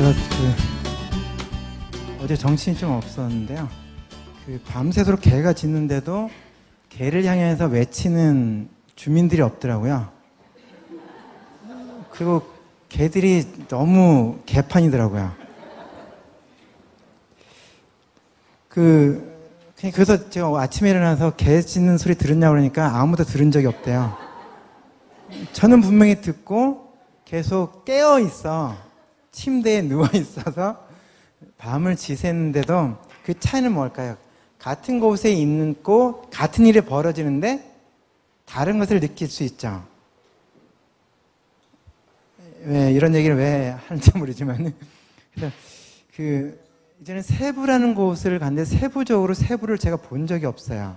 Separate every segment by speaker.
Speaker 1: 제가 어제 정신이 좀 없었는데요. 밤새도록 개가 짖는데도 개를 향해서 외치는 주민들이 없더라고요. 그리고 개들이 너무 개판이더라고요. 그래서 제가 아침에 일어나서 개 짖는 소리 들었냐고 그러니까 아무도 들은 적이 없대요. 저는 분명히 듣고 계속 깨어 있어. 침대에 누워 있어서 밤을 지새는데도 그 차이는 뭘까요? 같은 곳에 있고 같은 일이 벌어지는데 다른 것을 느낄 수 있죠. 왜 이런 얘기를 왜 하는지 모르지만 그래서 이제는 세부라는 곳을 갔는데 세부적으로 세부를 제가 본 적이 없어요.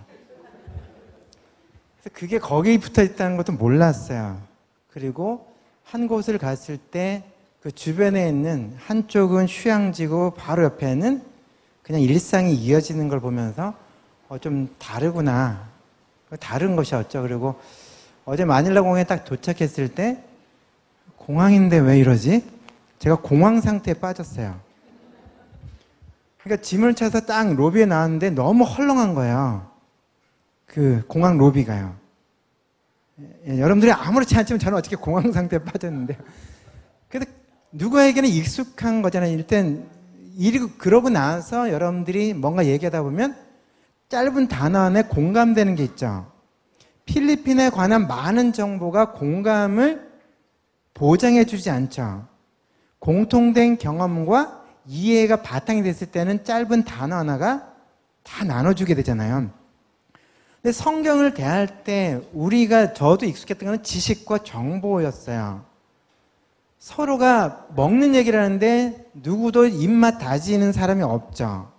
Speaker 1: 그래서 그게 거기에 붙어 있다는 것도 몰랐어요. 그리고 한 곳을 갔을 때 그 주변에 있는 한쪽은 휴양지고 바로 옆에는 그냥 일상이 이어지는 걸 보면서 좀 다르구나. 다른 것이었죠. 그리고 어제 마닐라 공항에 딱 도착했을 때 공항인데 왜 이러지? 제가 공황 상태에 빠졌어요. 그러니까 짐을 차서 딱 로비에 나왔는데 너무 헐렁한 거예요. 그 공항 로비가요. 여러분들이 아무렇지 않지만 저는 어떻게 공황 상태에 빠졌는데요. 그래서 누구에게는 익숙한 거잖아요. 일단 그러고 나서 여러분들이 뭔가 얘기하다 보면 짧은 단어 안에 공감되는 게 있죠. 필리핀에 관한 많은 정보가 공감을 보장해 주지 않죠. 공통된 경험과 이해가 바탕이 됐을 때는 짧은 단어 하나가 다 나눠주게 되잖아요. 근데 성경을 대할 때 저도 익숙했던 건 지식과 정보였어요. 서로가 먹는 얘기를 하는데 누구도 입맛 다지는 사람이 없죠.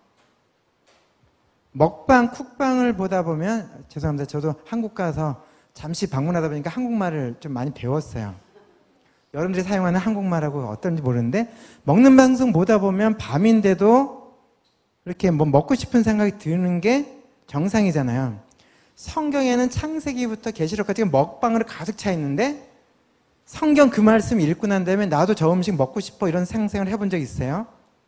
Speaker 1: 먹방, 쿡방을 보다 보면, 죄송합니다. 저도 한국 가서 잠시 방문하다 보니까 한국말을 좀 많이 배웠어요. 여러분들이 사용하는 한국말하고 어떤지 모르는데, 먹는 방송 보다 보면 밤인데도 이렇게 뭐 먹고 싶은 생각이 드는 게 정상이잖아요. 성경에는 창세기부터 계시록까지 먹방으로 가득 차 있는데, 성경 그 말씀 읽고 난 다음에 나도 저 음식 먹고 싶어 이런 생각을 해본 적 있어요?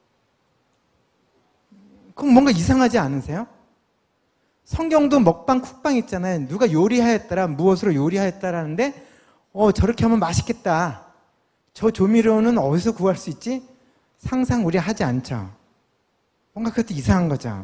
Speaker 1: 그럼 뭔가 이상하지 않으세요? 성경도 먹방, 쿡방 있잖아요. 누가 요리하였더라, 무엇으로 요리하였다라는데 저렇게 하면 맛있겠다. 저 조미료는 어디서 구할 수 있지? 상상 우리 하지 않죠. 뭔가 그것도 이상한 거죠.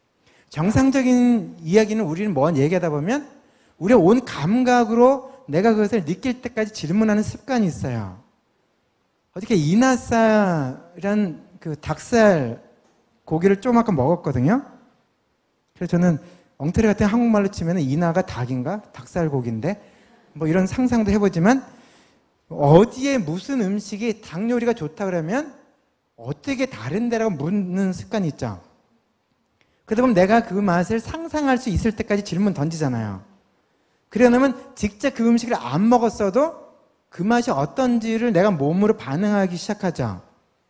Speaker 1: 정상적인 이야기는 우리는 뭐 얘기하다 보면 우리의 온 감각으로 내가 그것을 느낄 때까지 질문하는 습관이 있어요. 어저께 이나싸란 그 닭살 고기를 좀 아까 먹었거든요. 그래서 저는 엉터리 같은 한국말로 치면 이나가 닭인가? 닭살 고기인데 뭐 이런 상상도 해보지만 어디에 무슨 음식이 닭 요리가 좋다 그러면 어떻게 다른데라고 묻는 습관이 있죠. 그러다 보면 내가 그 맛을 상상할 수 있을 때까지 질문 던지잖아요. 그러려면 직접 그 음식을 안 먹었어도 그 맛이 어떤지를 내가 몸으로 반응하기 시작하죠.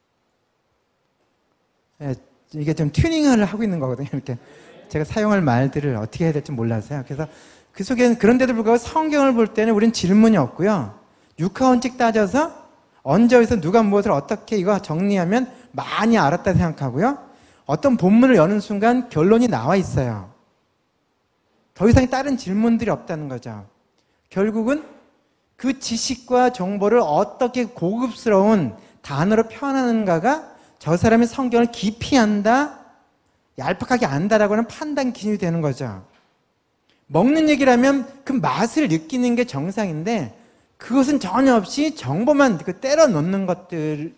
Speaker 1: 이게 좀 튜닝을 하고 있는 거거든요. 이렇게 제가 사용할 말들을 어떻게 해야 될지 몰라서요. 그래서 그 속에는 그런데도 불구하고 성경을 볼 때는 우린 질문이 없고요. 육하원칙 따져서 언제 어디서 누가 무엇을 어떻게 이거 정리하면 많이 알았다 생각하고요. 어떤 본문을 여는 순간 결론이 나와 있어요. 더 이상 다른 질문들이 없다는 거죠. 결국은 그 지식과 정보를 어떻게 고급스러운 단어로 표현하는가가 저 사람의 성경을 깊이 안다, 얄팍하게 안다라고 하는 판단 기준이 되는 거죠. 먹는 얘기를 하면 그 맛을 느끼는 게 정상인데 그것은 전혀 없이 정보만 때려 넣는 것들이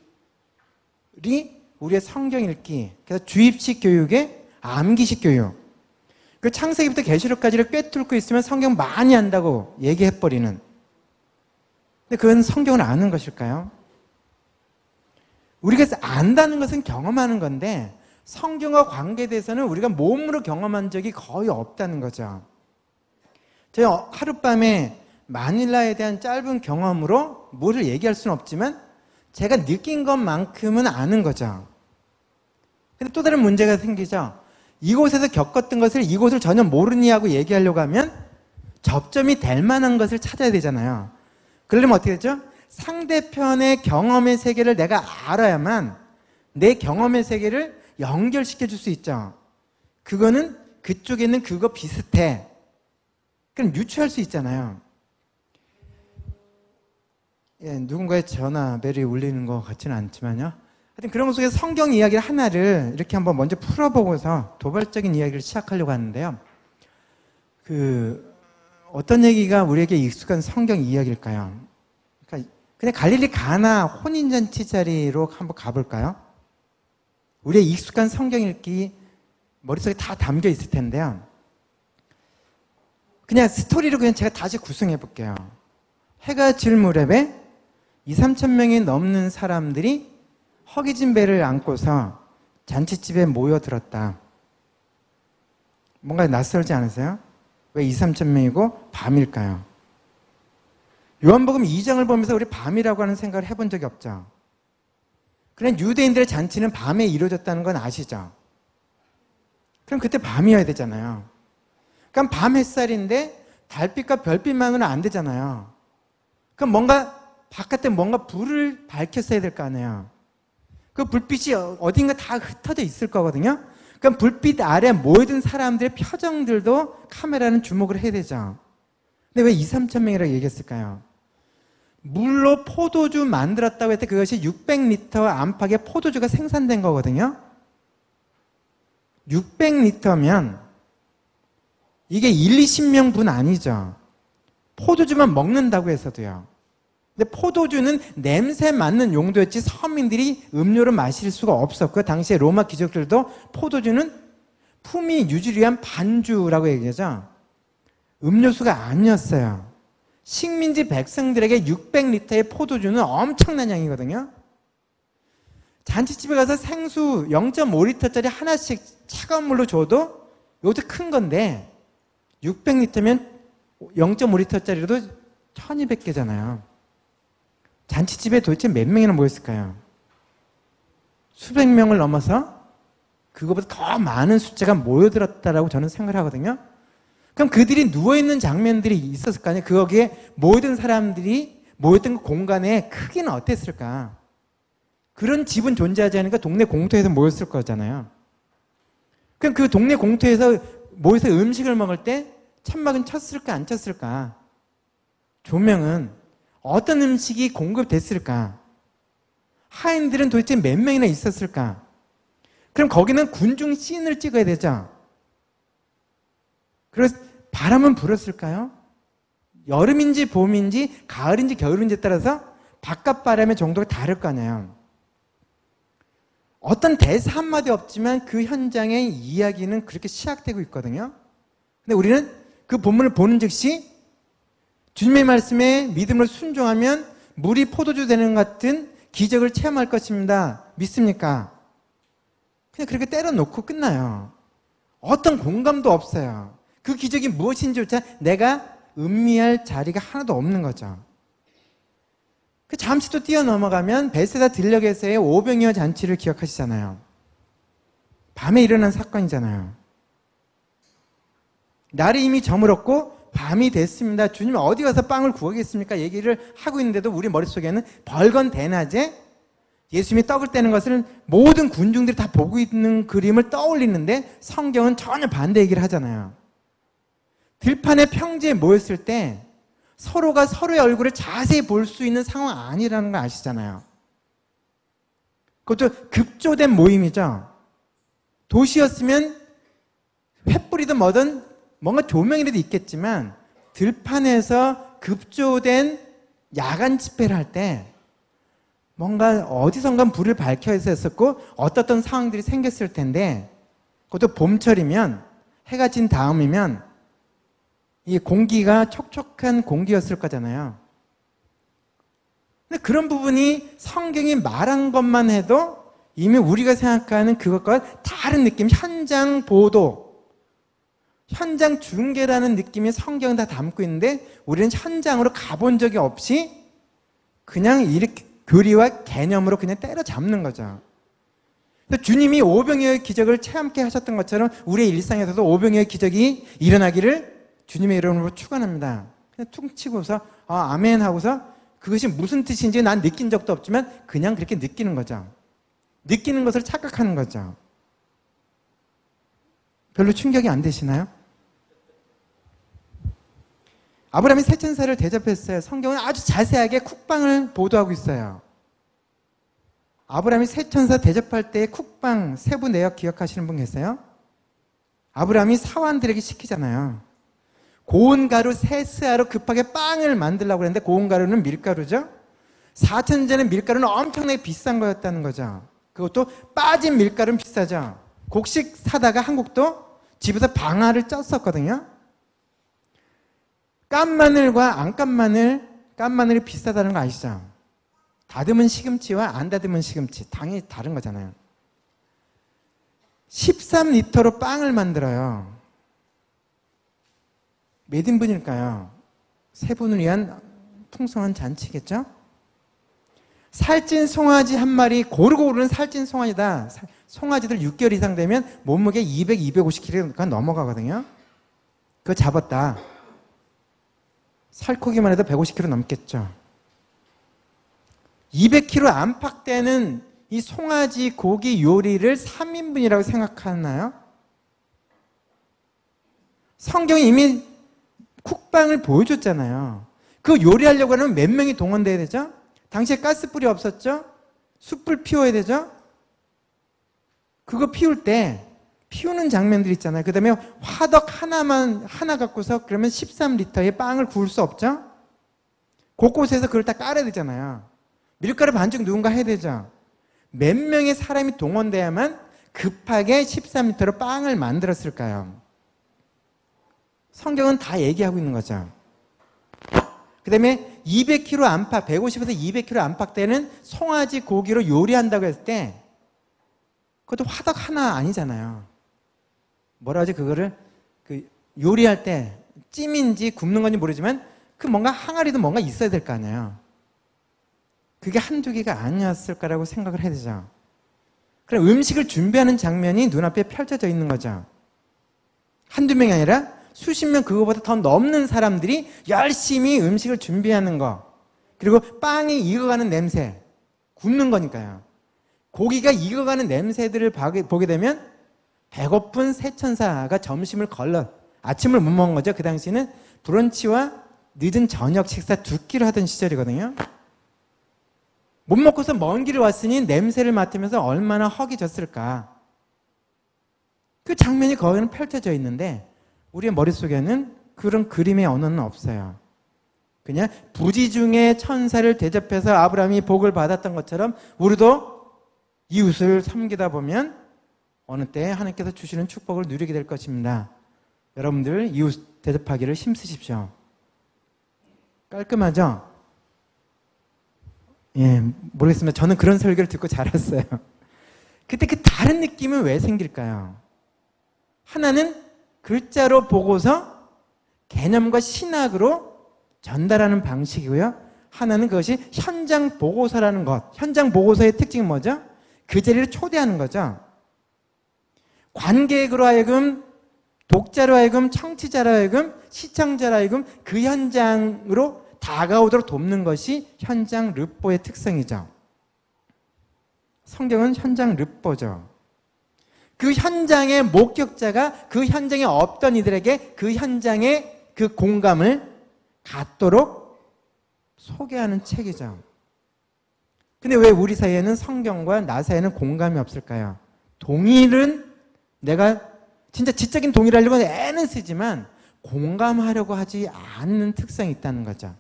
Speaker 1: 우리의 성경 읽기, 그래서 주입식 교육의 암기식 교육. 그 창세기부터 계시록까지를 꿰뚫고 있으면 성경 많이 안다고 얘기해버리는. 근데 그건 성경을 아는 것일까요? 우리가 안다는 것은 경험하는 건데 성경과 관계돼서는 우리가 몸으로 경험한 적이 거의 없다는 거죠. 제가 하룻밤에 마닐라에 대한 짧은 경험으로 뭐를 얘기할 수는 없지만 제가 느낀 것만큼은 아는 거죠. 근데 또 다른 문제가 생기죠. 이곳에서 겪었던 것을 이곳을 전혀 모르니 하고 얘기하려고 하면 접점이 될 만한 것을 찾아야 되잖아요. 그러려면 어떻게 되죠? 상대편의 경험의 세계를 내가 알아야만 내 경험의 세계를 연결시켜 줄 수 있죠. 그거는 그쪽에 있는 그거 비슷해. 그럼 유추할 수 있잖아요. 예, 누군가의 전화 벨이 울리는 것 같지는 않지만요. 하여튼 그런 것 속에서 성경 이야기 하나를 이렇게 한번 먼저 풀어보고서 도발적인 이야기를 시작하려고 하는데요. 어떤 얘기가 우리에게 익숙한 성경 이야기일까요? 그러니까 그냥 갈릴리 가나 혼인잔치 자리로 한번 가볼까요? 우리의 익숙한 성경 읽기 머릿속에 다 담겨 있을 텐데요. 그냥 스토리로 그냥 제가 다시 구성해 볼게요. 해가 질 무렵에 2~3천 명이 넘는 사람들이 허기진 배를 안고서 잔치집에 모여들었다. 뭔가 낯설지 않으세요? 왜 2~3천 명이고 밤일까요? 요한복음 2장을 보면서 우리 밤이라고 하는 생각을 해본 적이 없죠. 그냥 유대인들의 잔치는 밤에 이루어졌다는 건 아시죠? 그럼 그때 밤이어야 되잖아요. 그럼 밤 햇살인데 달빛과 별빛만으로는 안 되잖아요. 그럼 뭔가 바깥에 뭔가 불을 밝혔어야 될 거 아니에요. 그 불빛이 어딘가 다 흩어져 있을 거거든요. 그럼 불빛 아래 모여든 사람들의 표정들도 카메라는 주목을 해야 되죠. 근데 왜 2~3천 명이라고 얘기했을까요? 물로 포도주 만들었다고 했을 때 그것이 600리터 안팎의 포도주가 생산된 거거든요. 600리터면 이게 1~20명분 아니죠. 포도주만 먹는다고 해서도요. 근데 포도주는 냄새 맡는 용도였지 서민들이 음료를 마실 수가 없었고, 당시에 로마 귀족들도 포도주는 품위 유지를 위한 반주라고 얘기하죠. 음료수가 아니었어요. 식민지 백성들에게 600리터의 포도주는 엄청난 양이거든요. 잔치집에 가서 생수 0.5리터짜리 하나씩 차가운 물로 줘도 이것도 큰 건데 600리터면 0.5리터짜리로도 1200개잖아요. 잔치집에 도대체 몇 명이나 모였을까요? 수백 명을 넘어서 그거보다 더 많은 숫자가 모여들었다라고 저는 생각을 하거든요. 그럼 그들이 누워있는 장면들이 있었을 거 아니에요? 거기에 모여든 사람들이 모였던 그 공간의 크기는 어땠을까? 그런 집은 존재하지 않으니까 동네 공터에서 모였을 거잖아요. 그럼 그 동네 공터에서 모여서 음식을 먹을 때 천막은 쳤을까 안 쳤을까? 조명은 어떤 음식이 공급됐을까? 하인들은 도대체 몇 명이나 있었을까? 그럼 거기는 군중 씬을 찍어야 되죠. 그래서 바람은 불었을까요? 여름인지 봄인지 가을인지 겨울인지에 따라서 바깥 바람의 정도가 다를 거 아니에요. 어떤 대사 한마디 없지만 그 현장의 이야기는 그렇게 시작되고 있거든요. 근데 우리는 그 본문을 보는 즉시 주님의 말씀에 믿음을 순종하면 물이 포도주 되는 것 같은 기적을 체험할 것입니다. 믿습니까? 그냥 그렇게 때려놓고 끝나요. 어떤 공감도 없어요. 그 기적이 무엇인지조차 내가 음미할 자리가 하나도 없는 거죠. 그 잠시 또 뛰어넘어가면 베세다 들녘에서의 오병이어 잔치를 기억하시잖아요. 밤에 일어난 사건이잖아요. 날이 이미 저물었고 밤이 됐습니다. 주님 어디 가서 빵을 구하겠습니까? 얘기를 하고 있는데도 우리 머릿속에는 벌건 대낮에 예수님이 떡을 떼는 것을 모든 군중들이 다 보고 있는 그림을 떠올리는데 성경은 전혀 반대 얘기를 하잖아요. 들판의 평지에 모였을 때 서로가 서로의 얼굴을 자세히 볼 수 있는 상황 아니라는 걸 아시잖아요. 그것도 급조된 모임이죠. 도시였으면 횃불이든 뭐든 뭔가 조명이라도 있겠지만 들판에서 급조된 야간 집회를 할 때 뭔가 어디선가 불을 밝혀야 했었고 어떤 상황들이 생겼을 텐데, 그것도 봄철이면 해가 진 다음이면 이 공기가 촉촉한 공기였을 거잖아요. 근데 그런 부분이 성경이 말한 것만 해도 이미 우리가 생각하는 그것과 다른 느낌, 현장 보도, 현장 중계라는 느낌이 성경은 다 담고 있는데 우리는 현장으로 가본 적이 없이 그냥 이렇게 교리와 개념으로 그냥 때려잡는 거죠. 주님이 오병이어의 기적을 체험케 하셨던 것처럼 우리의 일상에서도 오병이어의 기적이 일어나기를 주님의 이름으로 축원합니다. 그냥 퉁 치고서 아멘 하고서 그것이 무슨 뜻인지 난 느낀 적도 없지만 그냥 그렇게 느끼는 거죠. 느끼는 것을 착각하는 거죠. 별로 충격이 안 되시나요? 아브라함이 세 천사를 대접했어요. 성경은 아주 자세하게 쿡방을 보도하고 있어요. 아브라함이 세 천사 대접할 때의 쿡방 세부 내역 기억하시는 분 계세요? 아브라함이 사환들에게 시키잖아요. 고운 가루 세 스아로 급하게 빵을 만들려고 했는데 고운 가루는 밀가루죠. 4천 전의 밀가루는 엄청나게 비싼 거였다는 거죠. 그것도 빠진 밀가루는 비싸죠. 곡식 사다가 한국도 집에서 방아를 쪘었거든요. 깐 마늘과 안 깐 마늘, 깐 마늘이 비싸다는 거 아시죠? 다듬은 시금치와 안 다듬은 시금치 당연히 다른 거잖아요. 13리터로 빵을 만들어요. 몇 인분일까요? 세 분을 위한 풍성한 잔치겠죠? 살찐 송아지 한 마리, 고르고 고르는 살찐 송아지다. 송아지들 6개월 이상 되면 몸무게 200, 250kg가 넘어가거든요. 그거 잡았다. 살코기만 해도 150kg 넘겠죠. 200kg 안팎되는 이 송아지 고기 요리를 3인분이라고 생각하나요? 성경이 이미 쿡방을 보여줬잖아요. 그 요리하려고 하면 몇 명이 동원돼야 되죠? 당시에 가스불이 없었죠? 숯불 피워야 되죠? 그거 피울 때 피우는 장면들 있잖아요. 그 다음에 화덕 하나 갖고서 그러면 13리터의 빵을 구울 수 없죠? 곳곳에서 그걸 다 깔아야 되잖아요. 밀가루 반죽 누군가 해야 되죠? 몇 명의 사람이 동원돼야만 급하게 13리터로 빵을 만들었을까요? 성경은 다 얘기하고 있는 거죠. 그 다음에 200kg 안팎, 150에서 200kg 안팎되는 송아지 고기로 요리한다고 했을 때 그것도 화덕 하나 아니잖아요. 뭐라 하지? 그거를 요리할 때 찜인지 굽는 건지 모르지만 그 뭔가 항아리도 뭔가 있어야 될 거 아니에요. 그게 한두 개가 아니었을 거라고 생각을 해야 되죠. 그럼 음식을 준비하는 장면이 눈앞에 펼쳐져 있는 거죠. 한두 명이 아니라 수십 명, 그거보다 더 넘는 사람들이 열심히 음식을 준비하는 거. 그리고 빵이 익어가는 냄새. 굽는 거니까요. 고기가 익어가는 냄새들을 보게 되면 배고픈 세 천사가 점심을 아침을 못 먹은 거죠. 그 당시는 브런치와 늦은 저녁 식사 두 끼를 하던 시절이거든요. 못 먹고서 먼 길을 왔으니 냄새를 맡으면서 얼마나 허기졌을까. 그 장면이 거기는 펼쳐져 있는데 우리의 머릿속에는 그런 그림의 언어는 없어요. 그냥 부지 중에 천사를 대접해서 아브라함이 복을 받았던 것처럼 우리도 이웃을 섬기다 보면 어느 때 하나님께서 주시는 축복을 누리게 될 것입니다. 여러분들 이웃 대접하기를 힘쓰십시오. 깔끔하죠? 예, 모르겠습니다. 저는 그런 설교를 듣고 자랐어요. 그때 그 다른 느낌은 왜 생길까요? 하나는 글자로 보고서 개념과 신학으로 전달하는 방식이고요. 하나는 그것이 현장 보고서라는 것. 현장 보고서의 특징은 뭐죠? 그 자리를 초대하는 거죠. 관객으로 하여금, 독자로 하여금, 청취자로 하여금, 시청자로 하여금 그 현장으로 다가오도록 돕는 것이 현장 르뽀의 특성이죠. 성경은 현장 르뽀죠. 그 현장의 목격자가 그 현장에 없던 이들에게 그 현장의 그 공감을 갖도록 소개하는 책이죠. 근데 왜 우리 사이에는 성경과 나 사이에는 공감이 없을까요? 동의는 내가 진짜 지적인 동의를 하려고 애는 쓰지만 공감하려고 하지 않는 특성이 있다는 거죠.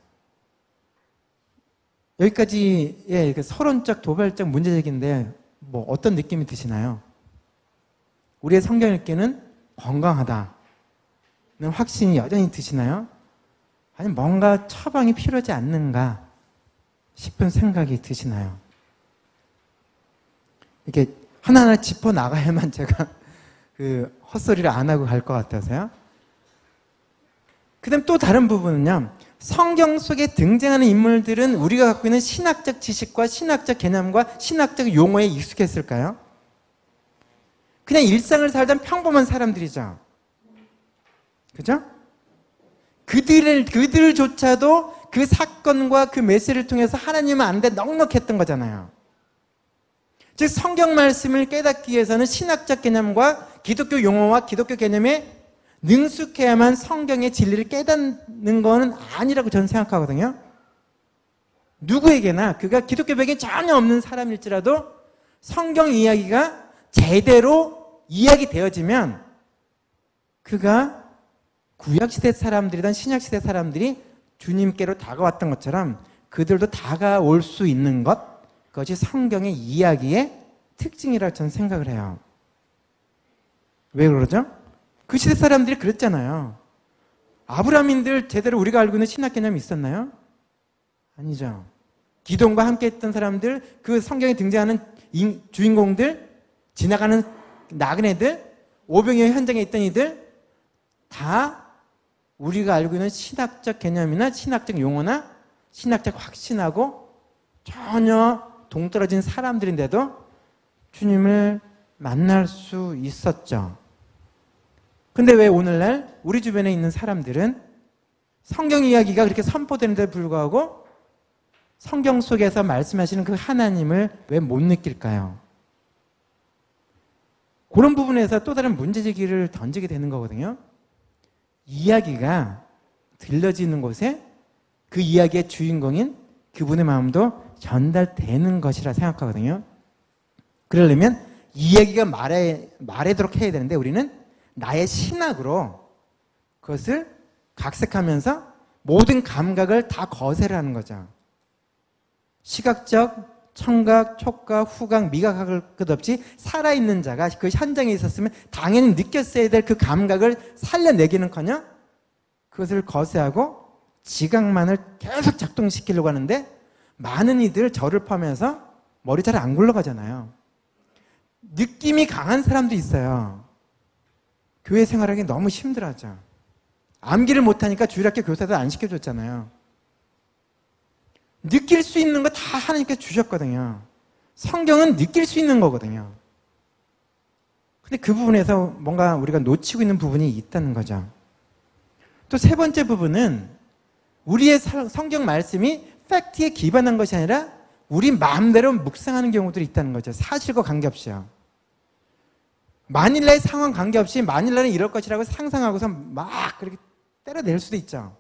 Speaker 1: 여기까지 서론적 도발적 문제적인데 뭐 어떤 느낌이 드시나요? 우리의 성경 읽기는 건강하다는 확신이 여전히 드시나요? 아니면 뭔가 처방이 필요하지 않는가 싶은 생각이 드시나요? 이렇게 하나하나 짚어 나가야만 제가 그 헛소리를 안 하고 갈 것 같아서요. 그 다음 또 다른 부분은요. 성경 속에 등장하는 인물들은 우리가 갖고 있는 신학적 지식과 신학적 개념과 신학적 용어에 익숙했을까요? 그냥 일상을 살던 평범한 사람들이죠. 그죠? 그들조차도 그 사건과 그 메시지를 통해서 하나님은 안 돼 넉넉했던 거잖아요. 즉 성경 말씀을 깨닫기 위해서는 신학적 개념과 기독교 용어와 기독교 개념에 능숙해야만 성경의 진리를 깨닫는 것은 아니라고 저는 생각하거든요. 누구에게나 그가 기독교 배경이 전혀 없는 사람일지라도 성경 이야기가 제대로 이야기되어지면 그가 구약시대 사람들이든 신약시대 사람들이 주님께로 다가왔던 것처럼 그들도 다가올 수 있는 것, 그것이 성경의 이야기의 특징이라고 저는 생각을 해요. 왜 그러죠? 그 시대 사람들이 그랬잖아요. 아브라함인들 제대로 우리가 알고 있는 신학 개념이 있었나요? 아니죠. 기돔과 함께 했던 사람들, 그 성경에 등장하는 주인공들, 지나가는 나그네들, 오병이어 현장에 있던 이들 다 우리가 알고 있는 신학적 개념이나 신학적 용어나 신학적 확신하고 전혀 동떨어진 사람들인데도 주님을 만날 수 있었죠. 근데 왜 오늘날 우리 주변에 있는 사람들은 성경 이야기가 그렇게 선포되는데 불구하고 성경 속에서 말씀하시는 그 하나님을 왜 못 느낄까요? 그런 부분에서 또 다른 문제제기를 던지게 되는 거거든요. 이야기가 들려지는 곳에 그 이야기의 주인공인 그분의 마음도 전달되는 것이라 생각하거든요. 그러려면 이야기가 말하도록 해야 되는데 우리는 나의 신학으로 그것을 각색하면서 모든 감각을 다 거세를 하는 거죠. 시각적, 청각, 촉각, 후각, 미각할 것 없이 살아있는 자가 그 현장에 있었으면 당연히 느꼈어야 될 그 감각을 살려내기는커녕 그것을 거세하고 지각만을 계속 작동시키려고 하는데 많은 이들 저를 포함해서 머리 잘 안 굴러가잖아요. 느낌이 강한 사람도 있어요. 교회 생활하기 너무 힘들어하죠. 암기를 못하니까 주일학교 교사도 안 시켜줬잖아요. 느낄 수 있는 거 다 하나님께서 주셨거든요. 성경은 느낄 수 있는 거거든요. 근데 그 부분에서 뭔가 우리가 놓치고 있는 부분이 있다는 거죠. 또 세 번째 부분은 우리의 성경 말씀이 팩트에 기반한 것이 아니라 우리 마음대로 묵상하는 경우들이 있다는 거죠. 사실과 관계없이요. 만일날 상황 관계없이 만일날은 이럴 것이라고 상상하고서 막 그렇게 때려낼 수도 있죠.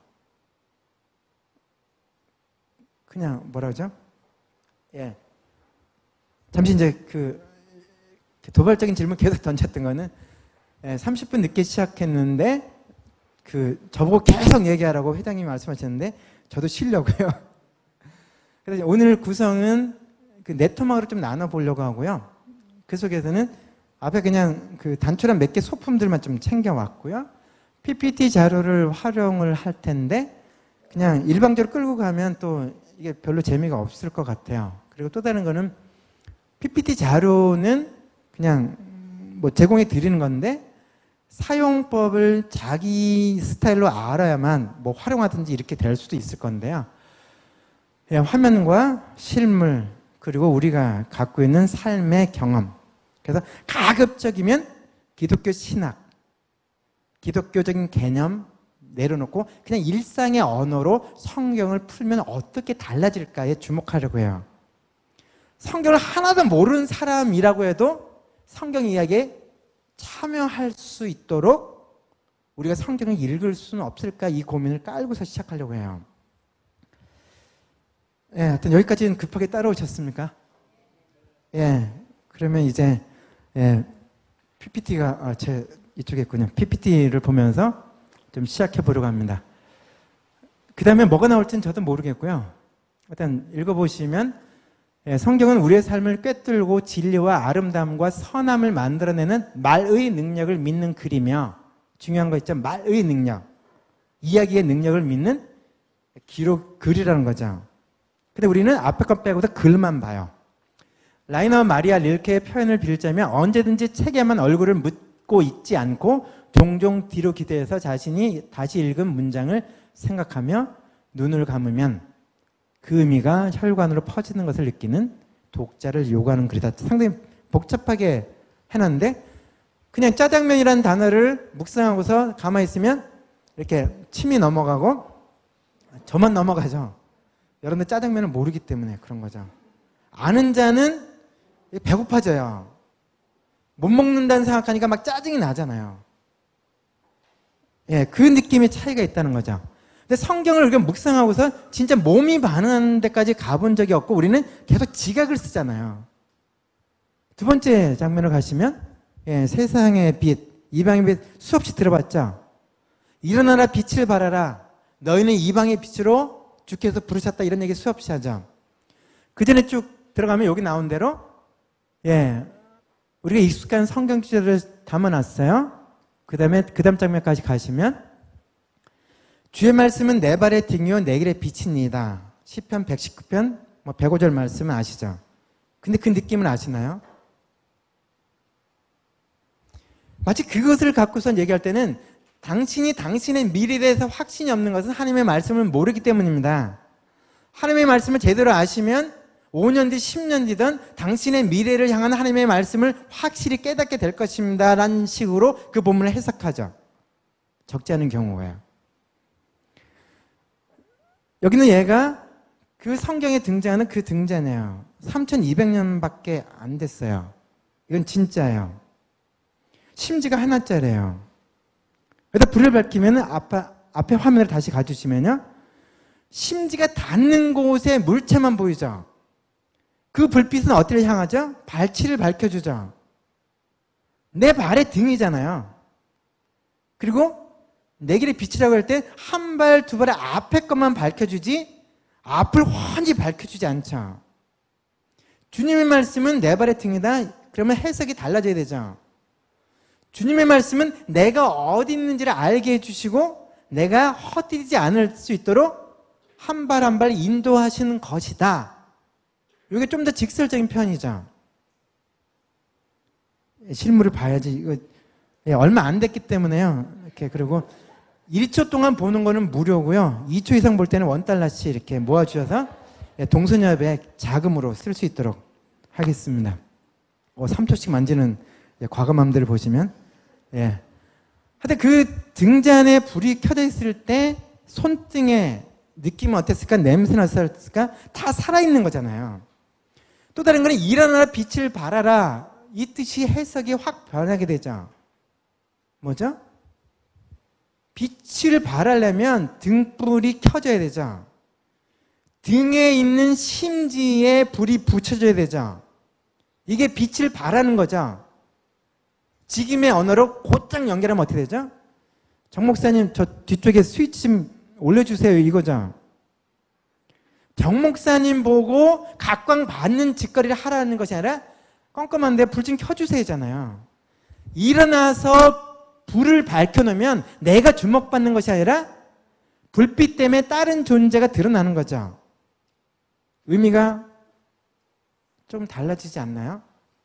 Speaker 1: 그냥 뭐라 그러죠? 예. 잠시 이제 그 도발적인 질문 계속 던졌던 거는 30분 늦게 시작했는데 저보고 계속 얘기하라고 회장님이 말씀하셨는데 저도 쉬려고요. 그래서 오늘 구성은 네 토막으로 좀 나눠보려고 하고요. 그 속에서는 앞에 그냥 단촐한 몇 개 소품들만 좀 챙겨왔고요. PPT 자료를 활용을 할 텐데 그냥 일방적으로 끌고 가면 또 이게 별로 재미가 없을 것 같아요. 그리고 또 다른 거는 PPT 자료는 그냥 뭐 제공해 드리는 건데 사용법을 자기 스타일로 알아야만 뭐 활용하든지 이렇게 될 수도 있을 건데요. 그냥 화면과 실물 그리고 우리가 갖고 있는 삶의 경험. 그래서 가급적이면 기독교 신학, 기독교적인 개념 내려놓고 그냥 일상의 언어로 성경을 풀면 어떻게 달라질까에 주목하려고 해요. 성경을 하나도 모르는 사람이라고 해도 성경 이야기에 참여할 수 있도록 우리가 성경을 읽을 수는 없을까 이 고민을 깔고서 시작하려고 해요. 예, 하여튼 여기까지는 급하게 따라오셨습니까? 예, 그러면 이제 PPT가 제 이쪽에 있군요. PPT를 보면서 좀 시작해 보려고 합니다. 그 다음에 뭐가 나올지는 저도 모르겠고요. 일단 읽어보시면 성경은 우리의 삶을 꿰뚫고 진리와 아름다움과 선함을 만들어내는 말의 능력을 믿는 글이며 중요한 거 있죠. 말의 능력, 이야기의 능력을 믿는 글이라는 거죠. 근데 우리는 앞에 것 빼고도 글만 봐요. 라이너 마리아 릴케의 표현을 빌자면 언제든지 책에만 얼굴을 묻고 있지 않고 종종 뒤로 기대서 자신이 다시 읽은 문장을 생각하며 눈을 감으면 그 의미가 혈관으로 퍼지는 것을 느끼는 독자를 요구하는 글이다. 상당히 복잡하게 해놨는데 그냥 짜장면이라는 단어를 묵상하고서 가만히 있으면 이렇게 침이 넘어가고 저만 넘어가죠. 여러분들 짜장면을 모르기 때문에 그런 거죠. 아는 자는 배고파져요. 못 먹는다는 생각하니까 막 짜증이 나잖아요. 예, 그 느낌의 차이가 있다는 거죠. 근데 성경을 우리가 묵상하고서 진짜 몸이 반응하는 데까지 가본 적이 없고 우리는 계속 지각을 쓰잖아요. 두 번째 장면으로 가시면 예, 세상의 빛, 이방의 빛 수없이 들어봤죠. 일어나라 빛을 발하라. 너희는 이방의 빛으로 주께서 부르셨다. 이런 얘기 수없이 하죠. 그 전에 쭉 들어가면 여기 나온 대로 예, 우리가 익숙한 성경 구절을 담아놨어요. 그 다음 장면까지 가시면 주의 말씀은 내 발의 등이요 내 길의 빛입니다. 시편 119편 105절 말씀은 아시죠? 근데 그 느낌을 아시나요? 마치 그것을 갖고서 얘기할 때는 당신이 당신의 미래에 대해서 확신이 없는 것은 하나님의 말씀을 모르기 때문입니다. 하나님의 말씀을 제대로 아시면 5년 뒤 10년 뒤든 당신의 미래를 향한 하나님의 말씀을 확실히 깨닫게 될 것입니다. 라는 식으로 그 본문을 해석하죠. 적지 않은 경우가요. 여기는 얘가 그 성경에 등장하는 그 등자네요. 3200년밖에 안 됐어요. 이건 진짜예요. 심지가 하나짜리예요. 여기다 불을 밝히면 앞에 화면을 다시 가주시면요. 심지가 닿는 곳에 물체만 보이죠. 그 불빛은 어디를 향하죠? 발치를 밝혀주죠. 내 발의 등이잖아요. 그리고 내 길의 빛이라고 할 때 한 발, 두 발의 앞에 것만 밝혀주지 앞을 훤히 밝혀주지 않죠. 주님의 말씀은 내 발의 등이다. 그러면 해석이 달라져야 되죠. 주님의 말씀은 내가 어디 있는지를 알게 해주시고 내가 헛디디지 않을 수 있도록 한 발 한 발 인도하시는 것이다. 이게 좀 더 직설적인 표현이죠. 실물을 봐야지. 이거 얼마 안 됐기 때문에요. 이렇게 그리고 1초 동안 보는 거는 무료고요. 2초 이상 볼 때는 $1씩 이렇게 모아주셔서 동서녀배 자금으로 쓸 수 있도록 하겠습니다. 3초씩 만지는 과감함들을 보시면 하여튼 그 등잔에 불이 켜져 있을 때 손등에 느낌은 어땠을까? 냄새는 어땠을까? 다 살아있는 거잖아요. 또 다른 거는 일어나라 빛을 발하라. 이 뜻이 해석이 확 변하게 되죠. 뭐죠? 빛을 발하려면 등불이 켜져야 되죠. 등에 있는 심지에 불이 붙여져야 되죠. 이게 빛을 발하는 거죠. 지금의 언어로 곧장 연결하면 어떻게 되죠? 정 목사님 저 뒤쪽에 스위치 좀 올려주세요 이거죠. 정 목사님 보고 각광 받는 짓거리를 하라는 것이 아니라 껌껌한데 불 좀 켜주세요잖아요. 일어나서 불을 밝혀놓으면 내가 주목받는 것이 아니라 불빛 때문에 다른 존재가 드러나는 거죠. 의미가 좀 달라지지 않나요?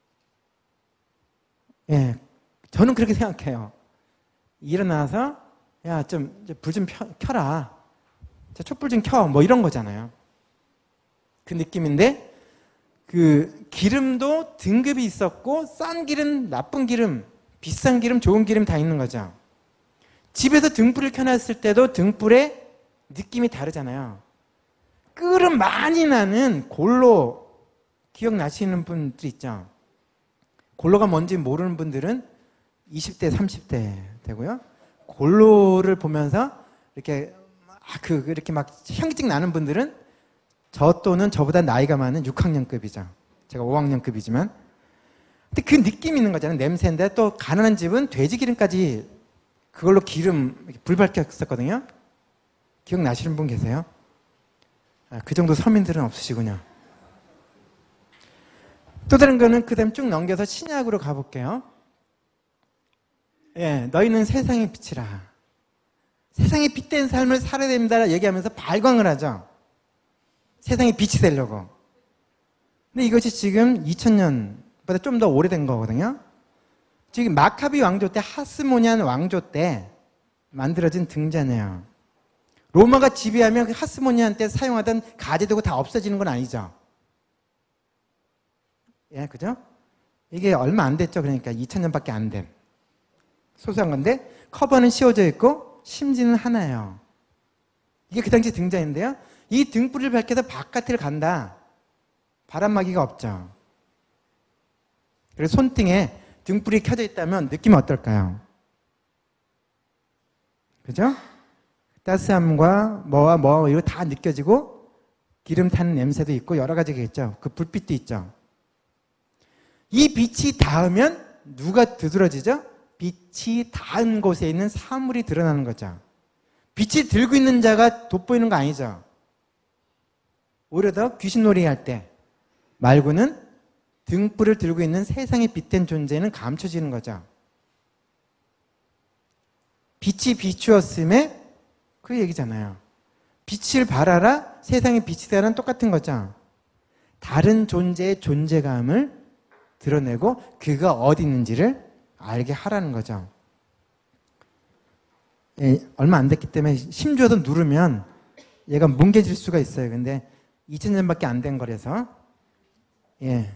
Speaker 1: 예, 저는 그렇게 생각해요. 일어나서 야, 불 좀 켜라. 촛불 좀 켜. 뭐 이런 거잖아요. 그 느낌인데 그 기름도 등급이 있었고 싼 기름, 나쁜 기름, 비싼 기름, 좋은 기름 다 있는 거죠. 집에서 등불을 켜놨을 때도 등불의 느낌이 다르잖아요. 끓음 많이 나는 골로 기억나시는 분들 있죠. 골로가 뭔지 모르는 분들은 20대, 30대 되고요. 골로를 보면서 이렇게 막 현기증 나는 분들은 저 또는 저보다 나이가 많은 6학년급이죠. 제가 5학년급이지만. 근데 그 느낌이 있는 거잖아요. 냄새인데 또 가난한 집은 돼지 기름까지 그걸로 불 밝혔었거든요. 기억나시는 분 계세요? 그 정도 서민들은 없으시군요. 또 다른 거는 그 다음 쭉 넘겨서 신약으로 가볼게요. 예, 너희는 세상의 빛이라. 세상에 빛된 삶을 살아야 됩니다. 얘기하면서 발광을 하죠. 세상에 빛이 되려고. 근데 이것이 지금 2000년보다 좀 더 오래된 거거든요. 지금 마카비 왕조 때, 하스모니안 왕조 때 만들어진 등잔이에요. 로마가 지배하면 그 하스모니안 때 사용하던 가재도구 다 없어지는 건 아니죠. 예, 그죠? 이게 얼마 안 됐죠. 그러니까 2000년밖에 안 된. 소소한 건데 커버는 씌워져 있고 심지는 하나예요. 이게 그 당시 등잔인데요. 이 등불을 밝혀서 바깥을 간다. 바람막이가 없죠. 그리고 손등에 등불이 켜져 있다면 느낌이 어떨까요? 그죠? 따스함과 뭐와 이거 다 느껴지고 기름 타는 냄새도 있고 여러 가지가 있죠. 그 불빛도 있죠. 이 빛이 닿으면 누가 두드러지죠? 빛이 닿은 곳에 있는 사물이 드러나는 거죠. 빛이 들고 있는 자가 돋보이는 거 아니죠. 오히려 더 귀신놀이 할 때 말고는 등불을 들고 있는 세상에 빛된 존재는 감춰지는 거죠. 빛이 비추었음에 그 얘기잖아요. 빛을 발하라 세상에 빛이 되라는 똑같은 거죠. 다른 존재의 존재감을 드러내고 그가 어디 있는지를 알게 하라는 거죠. 예, 얼마 안 됐기 때문에 심주어도 누르면 얘가 뭉개질 수가 있어요. 근데 2000년밖에 안 된 거라서 예.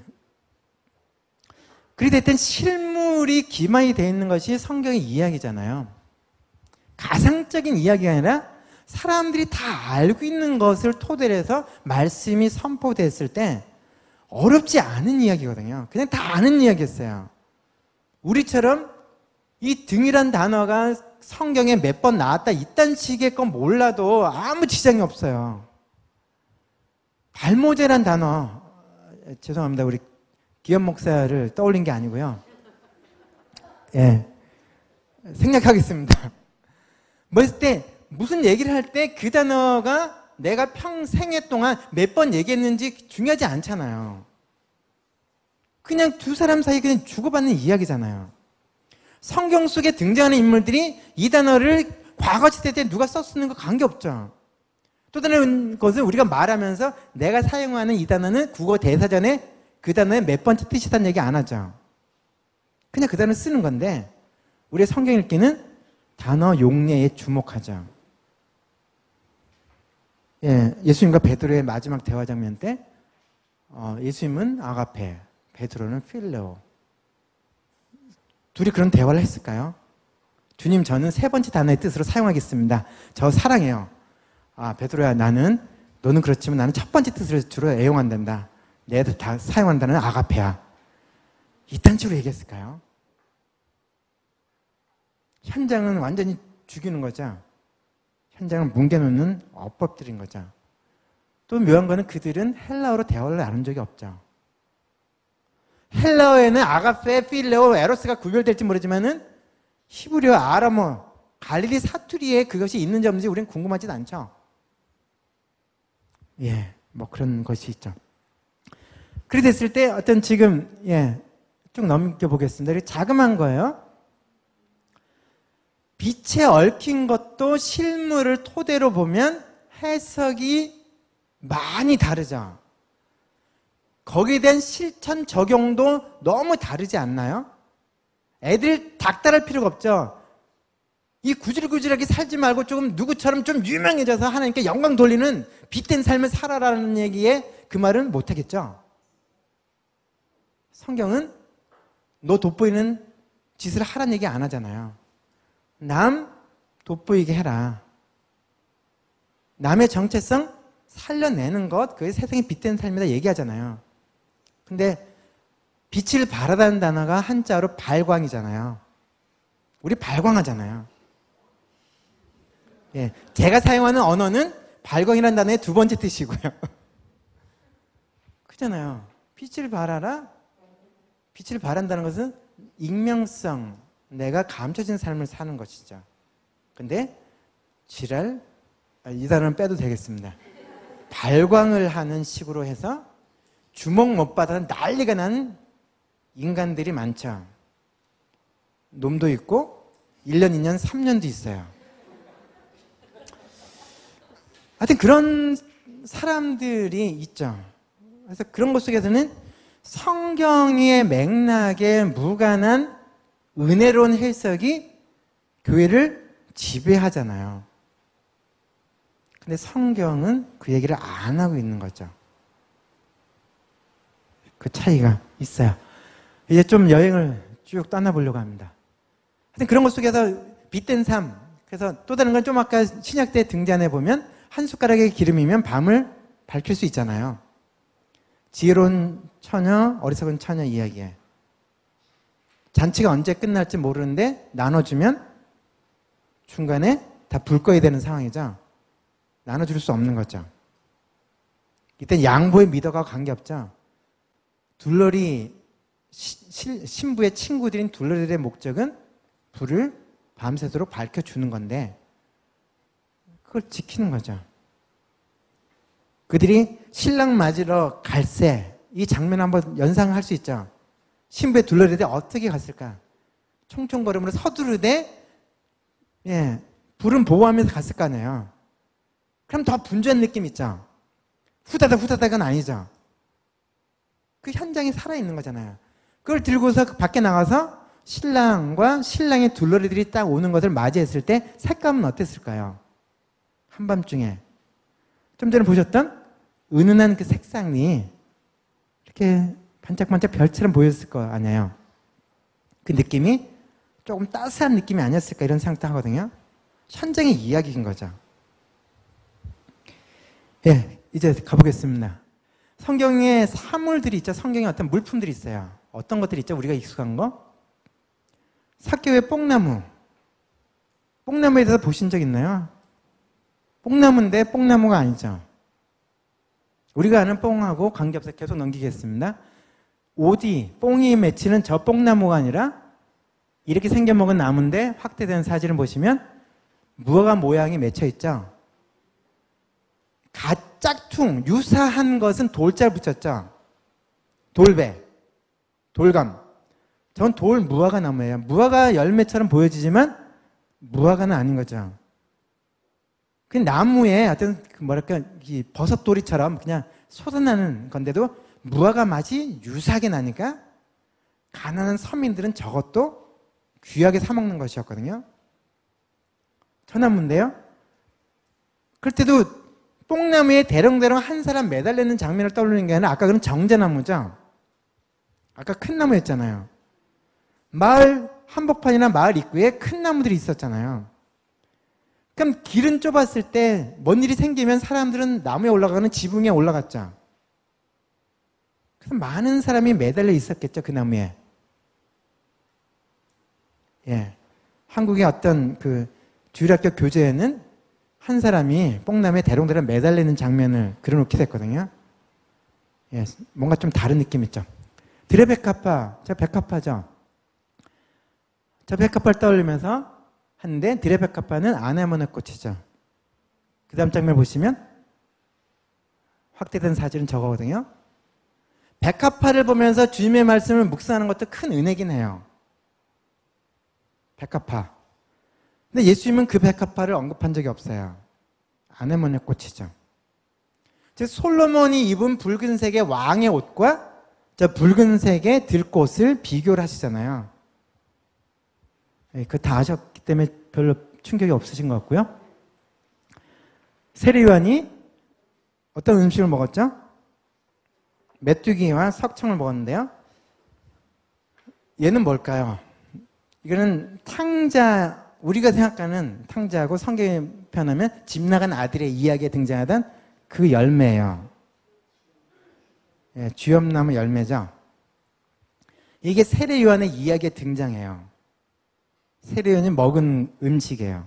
Speaker 1: 그리 됐든 실물이 기반이 되어 있는 것이 성경의 이야기잖아요. 가상적인 이야기가 아니라 사람들이 다 알고 있는 것을 토대로 해서 말씀이 선포됐을 때 어렵지 않은 이야기거든요. 그냥 다 아는 이야기였어요. 우리처럼 이 등이란 단어가 성경에 몇 번 나왔다 이딴 식의 건 몰라도 아무 지장이 없어요. 발모제란 단어, 죄송합니다. 우리 기현 목사를 떠올린 게 아니고요. 예, 생략하겠습니다. 뭐 했을 때 무슨 얘기를 할 때 그 단어가 내가 평생에 동안 몇 번 얘기했는지 중요하지 않잖아요. 그냥 두 사람 사이 그냥 주고받는 이야기잖아요. 성경 속에 등장하는 인물들이 이 단어를 과거 시대 때 누가 썼는 거 관계없죠. 또 다른 것은 우리가 말하면서 내가 사용하는 이 단어는 국어 대사전에 그 단어의 몇 번째 뜻이란 얘기 안 하죠. 그냥 그 단어를 쓰는 건데 우리의 성경 읽기는 단어 용례에 주목하죠. 예, 예수님과 베드로의 마지막 대화 장면 때 예수님은 아가페, 베드로는 필레오. 둘이 그런 대화를 했을까요? 주님, 저는 세 번째 단어의 뜻으로 사용하겠습니다. 저 사랑해요. 아, 베드로야, 너는 그렇지만 나는 첫 번째 뜻으로 주로 애용한단다. 내가 다 사용한다는 아가페야. 이딴 식으로 얘기했을까요? 현장은 완전히 죽이는 거죠. 현장을 뭉개놓는 어법들인 거죠. 또 묘한 거는 그들은 헬라어로 대화를 나눈 적이 없죠. 헬라어에는 아가페, 필레오, 에로스가 구별될지 모르지만은 히브리어, 아람어, 갈릴리 사투리에 그것이 있는지 없는지 우리는 궁금하지도 않죠. 예, 뭐 그런 것이 있죠. 그렇게 됐을 때 어떤 지금 쭉 넘겨보겠습니다. 자그마한 거예요. 빛에 얽힌 것도 실물을 토대로 보면 해석이 많이 다르죠. 거기에 대한 실천 적용도 너무 다르지 않나요? 애들 닥달할 필요가 없죠. 이 구질구질하게 살지 말고 조금 누구처럼 좀 유명해져서 하나님께 영광 돌리는 빛된 삶을 살아라는 얘기에 그 말은 못하겠죠. 성경은 너 돋보이는 짓을 하라는 얘기 안 하잖아요. 남 돋보이게 해라. 남의 정체성 살려내는 것, 그게 세상에 빛된 삶이다 얘기하잖아요. 근데 빛을 발하다는 단어가 한자로 발광이잖아요. 우리 발광하잖아요. 예, 제가 사용하는 언어는 발광이라는 단어의 두 번째 뜻이고요. 그잖아요. 빛을 발하라. 빛을 발한다는 것은 익명성, 내가 감춰진 삶을 사는 것이죠. 근데 지랄, 이 단어는 빼도 되겠습니다. 발광을 하는 식으로 해서 주목 못 받아 난리가 난 인간들이 많죠. 놈도 있고 1년, 2년, 3년도 있어요. 하여튼 그런 사람들이 있죠. 그래서 그런 것 속에서는 성경의 맥락에 무관한 은혜로운 해석이 교회를 지배하잖아요. 근데 성경은 그 얘기를 안 하고 있는 거죠. 그 차이가 있어요. 이제 좀 여행을 쭉 떠나보려고 합니다. 하여튼 그런 것 속에서 빛된 삶, 그래서 또 다른 건 좀 아까 신약 때 등장해 보면 한 숟가락의 기름이면 밤을 밝힐 수 있잖아요. 지혜로운 처녀, 어리석은 처녀 이야기에 잔치가 언제 끝날지 모르는데 나눠주면 중간에 다 불 꺼야 되는 상황이죠. 나눠줄 수 없는 거죠. 이땐 양보의 미덕하고 관계없죠. 둘러리 신부의 친구들인 둘러리의 목적은 불을 밤새도록 밝혀주는 건데 그걸 지키는 거죠. 그들이 신랑 맞으러 갈새 이 장면 한번 연상할 수 있죠. 신부의 둘러리대 어떻게 갔을까? 총총걸음으로 서두르되 불은 보호하면서 갔을 거 아니에요. 그럼 더 분주한 느낌 있죠. 후다닥은 아니죠. 그 현장이 살아있는 거잖아요. 그걸 들고서 밖에 나가서 신랑과 신랑의 둘러리들이 딱 오는 것을 맞이했을 때 색감은 어땠을까요? 한밤중에 좀 전에 보셨던 은은한 그 색상이 이렇게 반짝반짝 별처럼 보였을 거 아니에요. 그 느낌이 조금 따스한 느낌이 아니었을까 이런 생각도 하거든요. 현장의 이야기인 거죠. 이제 가보겠습니다. 성경에 사물들이 있죠. 성경에 어떤 물품들이 있어요. 어떤 것들이 있죠? 우리가 익숙한 거. 삭개오의 뽕나무. 뽕나무에 대해서 보신 적 있나요? 뽕나무인데 뽕나무가 아니죠. 우리가 아는 뽕하고 관계없어 계속 넘기겠습니다. 오디, 뽕이 맺히는 저 뽕나무가 아니라 이렇게 생겨먹은 나무인데 확대된 사진을 보시면 무화과 모양이 맺혀 있죠. 짝퉁, 유사한 것은 돌자를 붙였죠. 돌배, 돌감. 저건 돌 무화과 나무예요. 무화과 열매처럼 보여지지만 무화과는 아닌 거죠. 그 나무에 어떤 뭐랄까 이 버섯돌이처럼 그냥 솟아나는 건데도 무화과 맛이 유사하게 나니까 가난한 서민들은 저것도 귀하게 사 먹는 것이었거든요. 저 나무인데요. 그럴 때도 뽕나무에 대롱대롱 한 사람 매달리는 장면을 떠올리는 게 아니라 아까 그런 정자나무죠. 아까 큰 나무였잖아요. 마을 한복판이나 마을 입구에 큰 나무들이 있었잖아요. 그럼 길은 좁았을 때 뭔 일이 생기면 사람들은 나무에 올라가는 지붕에 올라갔죠. 그래서 많은 사람이 매달려 있었겠죠. 그 나무에. 한국의 어떤 그 주일학교 교재에는 한 사람이 뽕나무에 대롱대롱 매달리는 장면을 그려놓기도 했거든요. 뭔가 좀 다른 느낌 있죠. 드레베카파, 저 백합화죠. 저 백합화를 떠올리면서 하는데 드레베카파는 아네모네 꽃이죠. 그 다음 장면 보시면 확대된 사진은 저거거든요. 백합화를 보면서 주님의 말씀을 묵상하는 것도 큰 은혜긴 해요. 백합화. 근데 예수님은 그 백합화를 언급한 적이 없어요. 아네모네 꽃이죠. 즉 솔로몬이 입은 붉은색의 왕의 옷과 저 붉은색의 들꽃을 비교를 하시잖아요. 그거 다 아셨기 때문에 별로 충격이 없으신 것 같고요. 세례요한이 어떤 음식을 먹었죠? 메뚜기와 석청을 먹었는데요. 얘는 뭘까요? 이거는 탕자, 우리가 생각하는 탕자하고 성경에 표현하면 집 나간 아들의 이야기에 등장하던 그 열매예요. 쥐엄나무 열매죠. 이게 세례요한의 이야기에 등장해요. 세례요한이 먹은 음식이에요.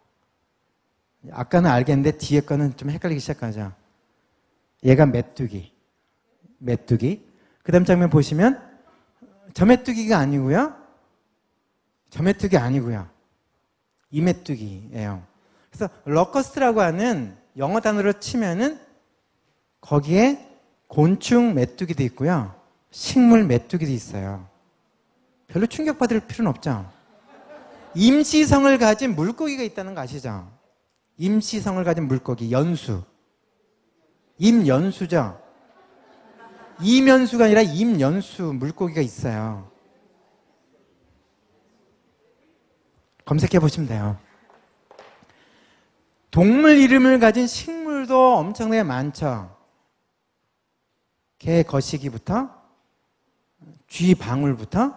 Speaker 1: 아까는 알겠는데 뒤에 거는 좀 헷갈리기 시작하죠. 얘가 메뚜기. 그 다음 장면 보시면 저 메뚜기가 아니고요. 저 메뚜기 아니고요. 이 메뚜기예요. 그래서 러커스트라고 하는 영어 단어로 치면은 거기에 곤충 메뚜기도 있고요. 식물 메뚜기도 있어요. 별로 충격받을 필요는 없죠. 임시성을 가진 물고기가 있다는 거 아시죠? 임시성을 가진 물고기, 연수. 임연수죠. 이면수가 아니라 임연수 물고기가 있어요. 검색해 보시면 돼요. 동물 이름을 가진 식물도 엄청나게 많죠. 개 거시기부터 쥐 방울부터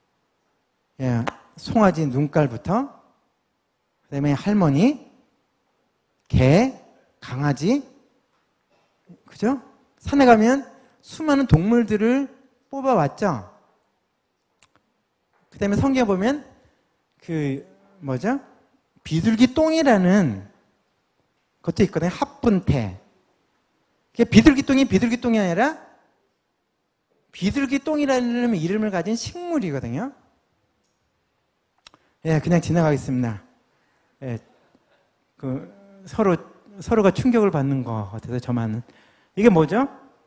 Speaker 1: 송아지 눈깔부터 그다음에 할머니, 개, 강아지, 그죠? 산에 가면 수많은 동물들을 뽑아왔죠. 그 다음에 성경에 보면 그 뭐죠? 비둘기 똥이라는 것도 있거든요. 합분태. 비둘기 똥이 아니라 비둘기 똥이라는 이름을 가진 식물이거든요. 예, 그냥 지나가겠습니다. 예, 서로가 충격을 받는 것 같아서 저만은. 이게 뭐죠?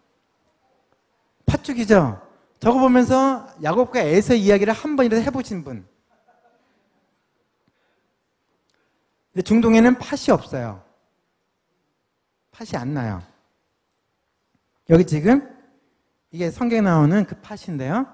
Speaker 1: 팥죽이죠? 저거 보면서 야곱과 에서 이야기를 한 번이라도 해보신 분. 근데 중동에는 팥이 없어요. 팥이 안 나요. 여기 지금 이게 성경에 나오는 그 팥인데요.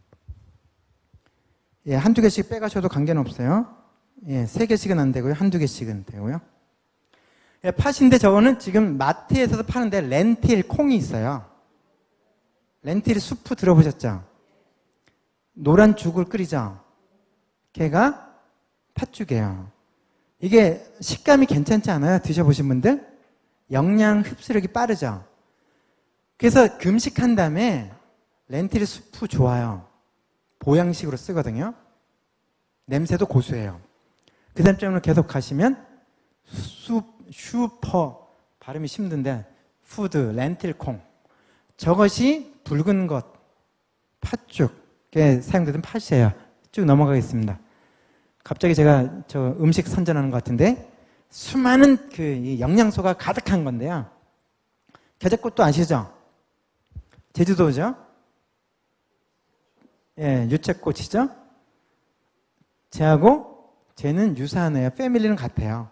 Speaker 1: 예, 한두 개씩 빼가셔도 관계는 없어요. 예, 3개씩은 안 되고요. 한두 개씩은 되고요. 예, 팥인데 저거는 지금 마트에서도 파는데 렌틸 콩이 있어요. 렌틸 수프 들어보셨죠? 노란 죽을 끓이죠? 걔가 팥죽이에요. 이게 식감이 괜찮지 않아요? 드셔보신 분들? 영양 흡수력이 빠르죠? 그래서 금식한 다음에 렌틸 수프 좋아요. 보양식으로 쓰거든요. 냄새도 고소해요. 그 다음 점으로 계속 가시면 슈퍼 발음이 힘든데 푸드, 렌틸 콩. 저것이 붉은 것, 팥죽에 사용되던 팥이에요. 쭉 넘어가겠습니다. 갑자기 제가 저 음식 선전하는 것 같은데 수많은 그 영양소가 가득한 건데요. 겨자꽃도 아시죠? 제주도죠? 예, 유채꽃이죠? 쟤는 유사하네요. 패밀리는 같아요.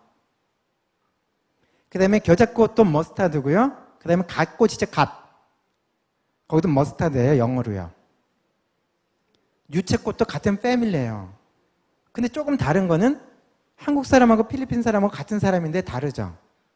Speaker 1: 그 다음에 겨자꽃도 머스타드고요. 그 다음에 갓꽃이죠, 갓. 거기도 머스타드예요, 영어로요. 유채꽃도 같은 패밀리예요. 근데 조금 다른 거는 한국 사람하고 필리핀 사람하고 같은 사람인데 다르죠.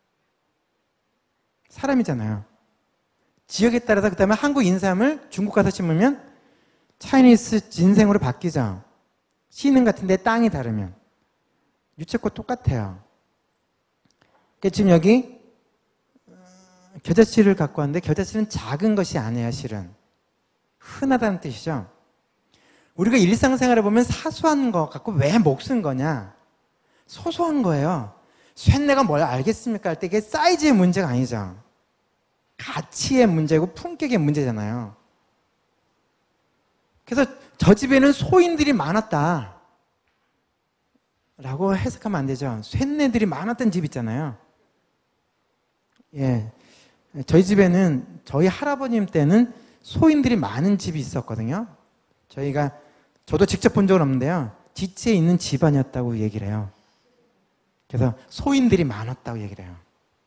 Speaker 1: 사람이잖아요. 지역에 따라서 그 다음에 한국 인삼을 중국 가서 심으면 차이니스 진생으로 바뀌죠. 시는 같은데 땅이 다르면. 유채꽃 똑같아요. 지금 여기 겨자씨를 갖고 왔는데 겨자씨는 작은 것이 아니에요, 실은. 흔하다는 뜻이죠. 우리가 일상생활에 보면 사소한 거 갖고 왜 목쓴 거냐? 소소한 거예요. 쇳내가 뭘 알겠습니까? 할 때 이게 사이즈의 문제가 아니죠. 가치의 문제고 품격의 문제잖아요. 그래서 저 집에는 소인들이 많았다 라고 해석하면 안 되죠. 쇳내들이 많았던 집 있잖아요. 예, 저희 집에는 저희 할아버님 때는 소인들이 많은 집이 있었거든요. 저도 직접 본 적은 없는데요. 지치에 있는 집안이었다고 얘기를 해요. 그래서 소인들이 많았다고 얘기를 해요.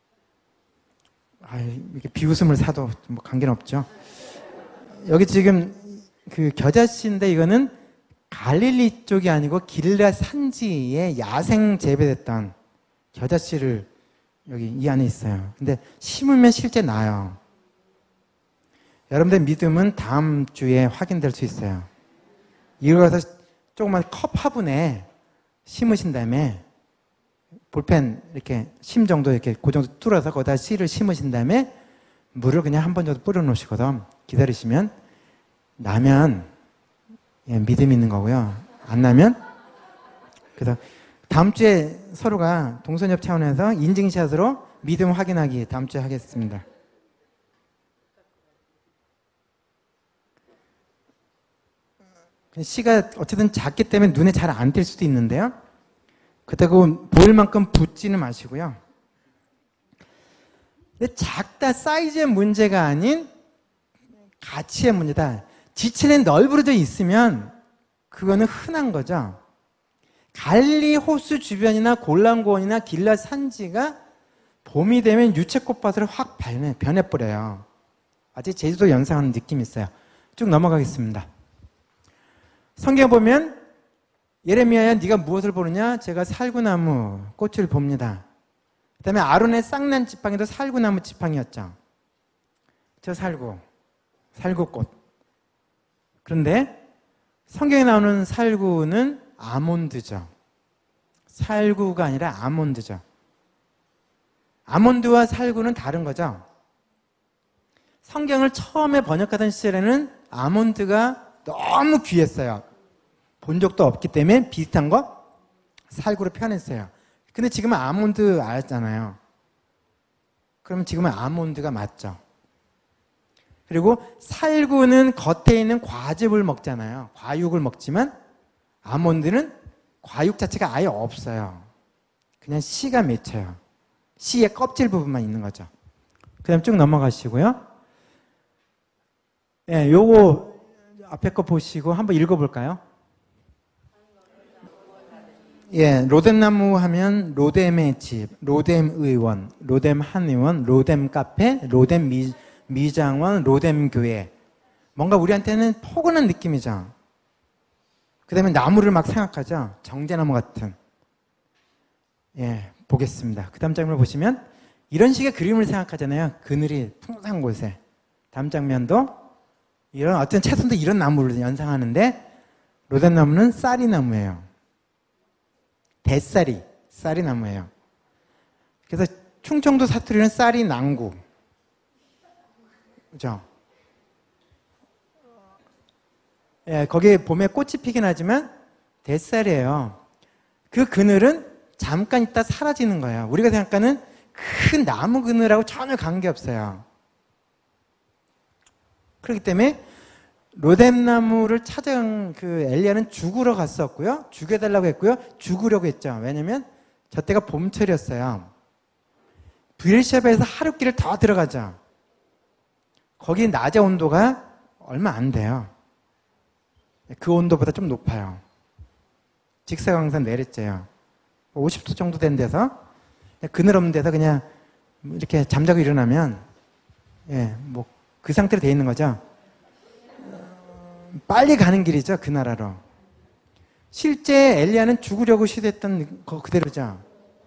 Speaker 1: 이렇게 비웃음을 사도 뭐 관계는 없죠. 여기 지금 그 겨자씨인데 이거는 갈릴리 쪽이 아니고 길라 산지에 야생 재배됐던 겨자씨를 여기 이 안에 있어요. 근데 심으면 실제 나요. 여러분들 믿음은 다음 주에 확인될 수 있어요. 이걸 가서 조그만 컵 화분에 심으신 다음에 볼펜 이렇게 심 정도 이렇게 그 정도 뚫어서 거기다 씨를 심으신 다음에 물을 그냥 한 번 정도 뿌려 놓으시거든. 기다리시면 나면 믿음이 있는 거고요. 안 나면 그래서 다음 주에 서로가 동선협 차원에서 인증샷으로 믿음 확인하기 다음 주에 하겠습니다. 씨가 어쨌든 작기 때문에 눈에 잘 안 띌 수도 있는데요. 그렇다고 보일 만큼 붓지는 마시고요. 근데 작다 사이즈의 문제가 아닌 가치의 문제다. 지체는 널브러져 있으면 그거는 흔한 거죠. 갈리 호수 주변이나 골란고원이나 길라 산지가 봄이 되면 유채꽃밭으로 확 변해버려요. 아직 제주도 연상하는 느낌이 있어요. 쭉 넘어가겠습니다. 성경 보면 예레미야야 네가 무엇을 보느냐? 제가 살구나무 꽃을 봅니다. 그 다음에 아론의 쌍난 지팡이도 살구나무 지팡이였죠. 저 살구꽃. 그런데 성경에 나오는 살구는 아몬드죠. 살구가 아니라 아몬드죠. 아몬드와 살구는 다른 거죠. 성경을 처음에 번역하던 시절에는 아몬드가 너무 귀했어요. 본 적도 없기 때문에 비슷한 거 살구로 표현했어요. 근데 지금은 아몬드 알았잖아요. 그러면 지금은 아몬드가 맞죠. 그리고 살구는 겉에 있는 과즙을 먹잖아요. 과육을 먹지만 아몬드는 과육 자체가 아예 없어요. 그냥 씨가 맺혀요. 씨의 껍질 부분만 있는 거죠. 그 다음 쭉 넘어가시고요. 예, 요거 앞에 거 보시고 한번 읽어볼까요? 예, 로뎀나무 하면 로뎀의 집, 로뎀 의원, 로뎀 한의원, 로뎀 카페, 로뎀 미장원, 로뎀 교회. 뭔가 우리한테는 포근한 느낌이죠. 그 다음에 나무를 막 생각하죠. 정제나무 같은. 예, 보겠습니다. 그 다음 장면을 보시면 이런 식의 그림을 생각하잖아요. 그늘이 풍성한 곳에. 다음 장면도 이런 어떤 채소도 이런 나무를 연상하는데 로뎀나무는 쌀이나무예요. 대쌀이 쌀이나무예요. 그래서 충청도 사투리는 쌀이 난구. 그죠? 예, 거기에 봄에 꽃이 피긴 하지만 대쌀이에요. 그 그늘은 잠깐 있다 사라지는 거예요. 우리가 생각하는 큰 나무 그늘하고 전혀 관계없어요. 그렇기 때문에 로뎀나무를 찾은 그 엘리야는 죽으러 갔었고요. 죽여달라고 했고요. 죽으려고 했죠. 왜냐면 저 때가 봄철이었어요. 브엘셰바에서 하룻길을 더 들어가죠. 거기 낮의 온도가 얼마 안 돼요. 그 온도보다 좀 높아요. 직사광선 내렸째요. 50도 정도 된 데서 그늘 없는 데서 그냥 이렇게 잠자고 일어나면 예, 뭐 그 상태로 돼 있는 거죠. 빨리 가는 길이죠. 그 나라로. 실제 엘리야는 죽으려고 시도했던 거 그대로죠.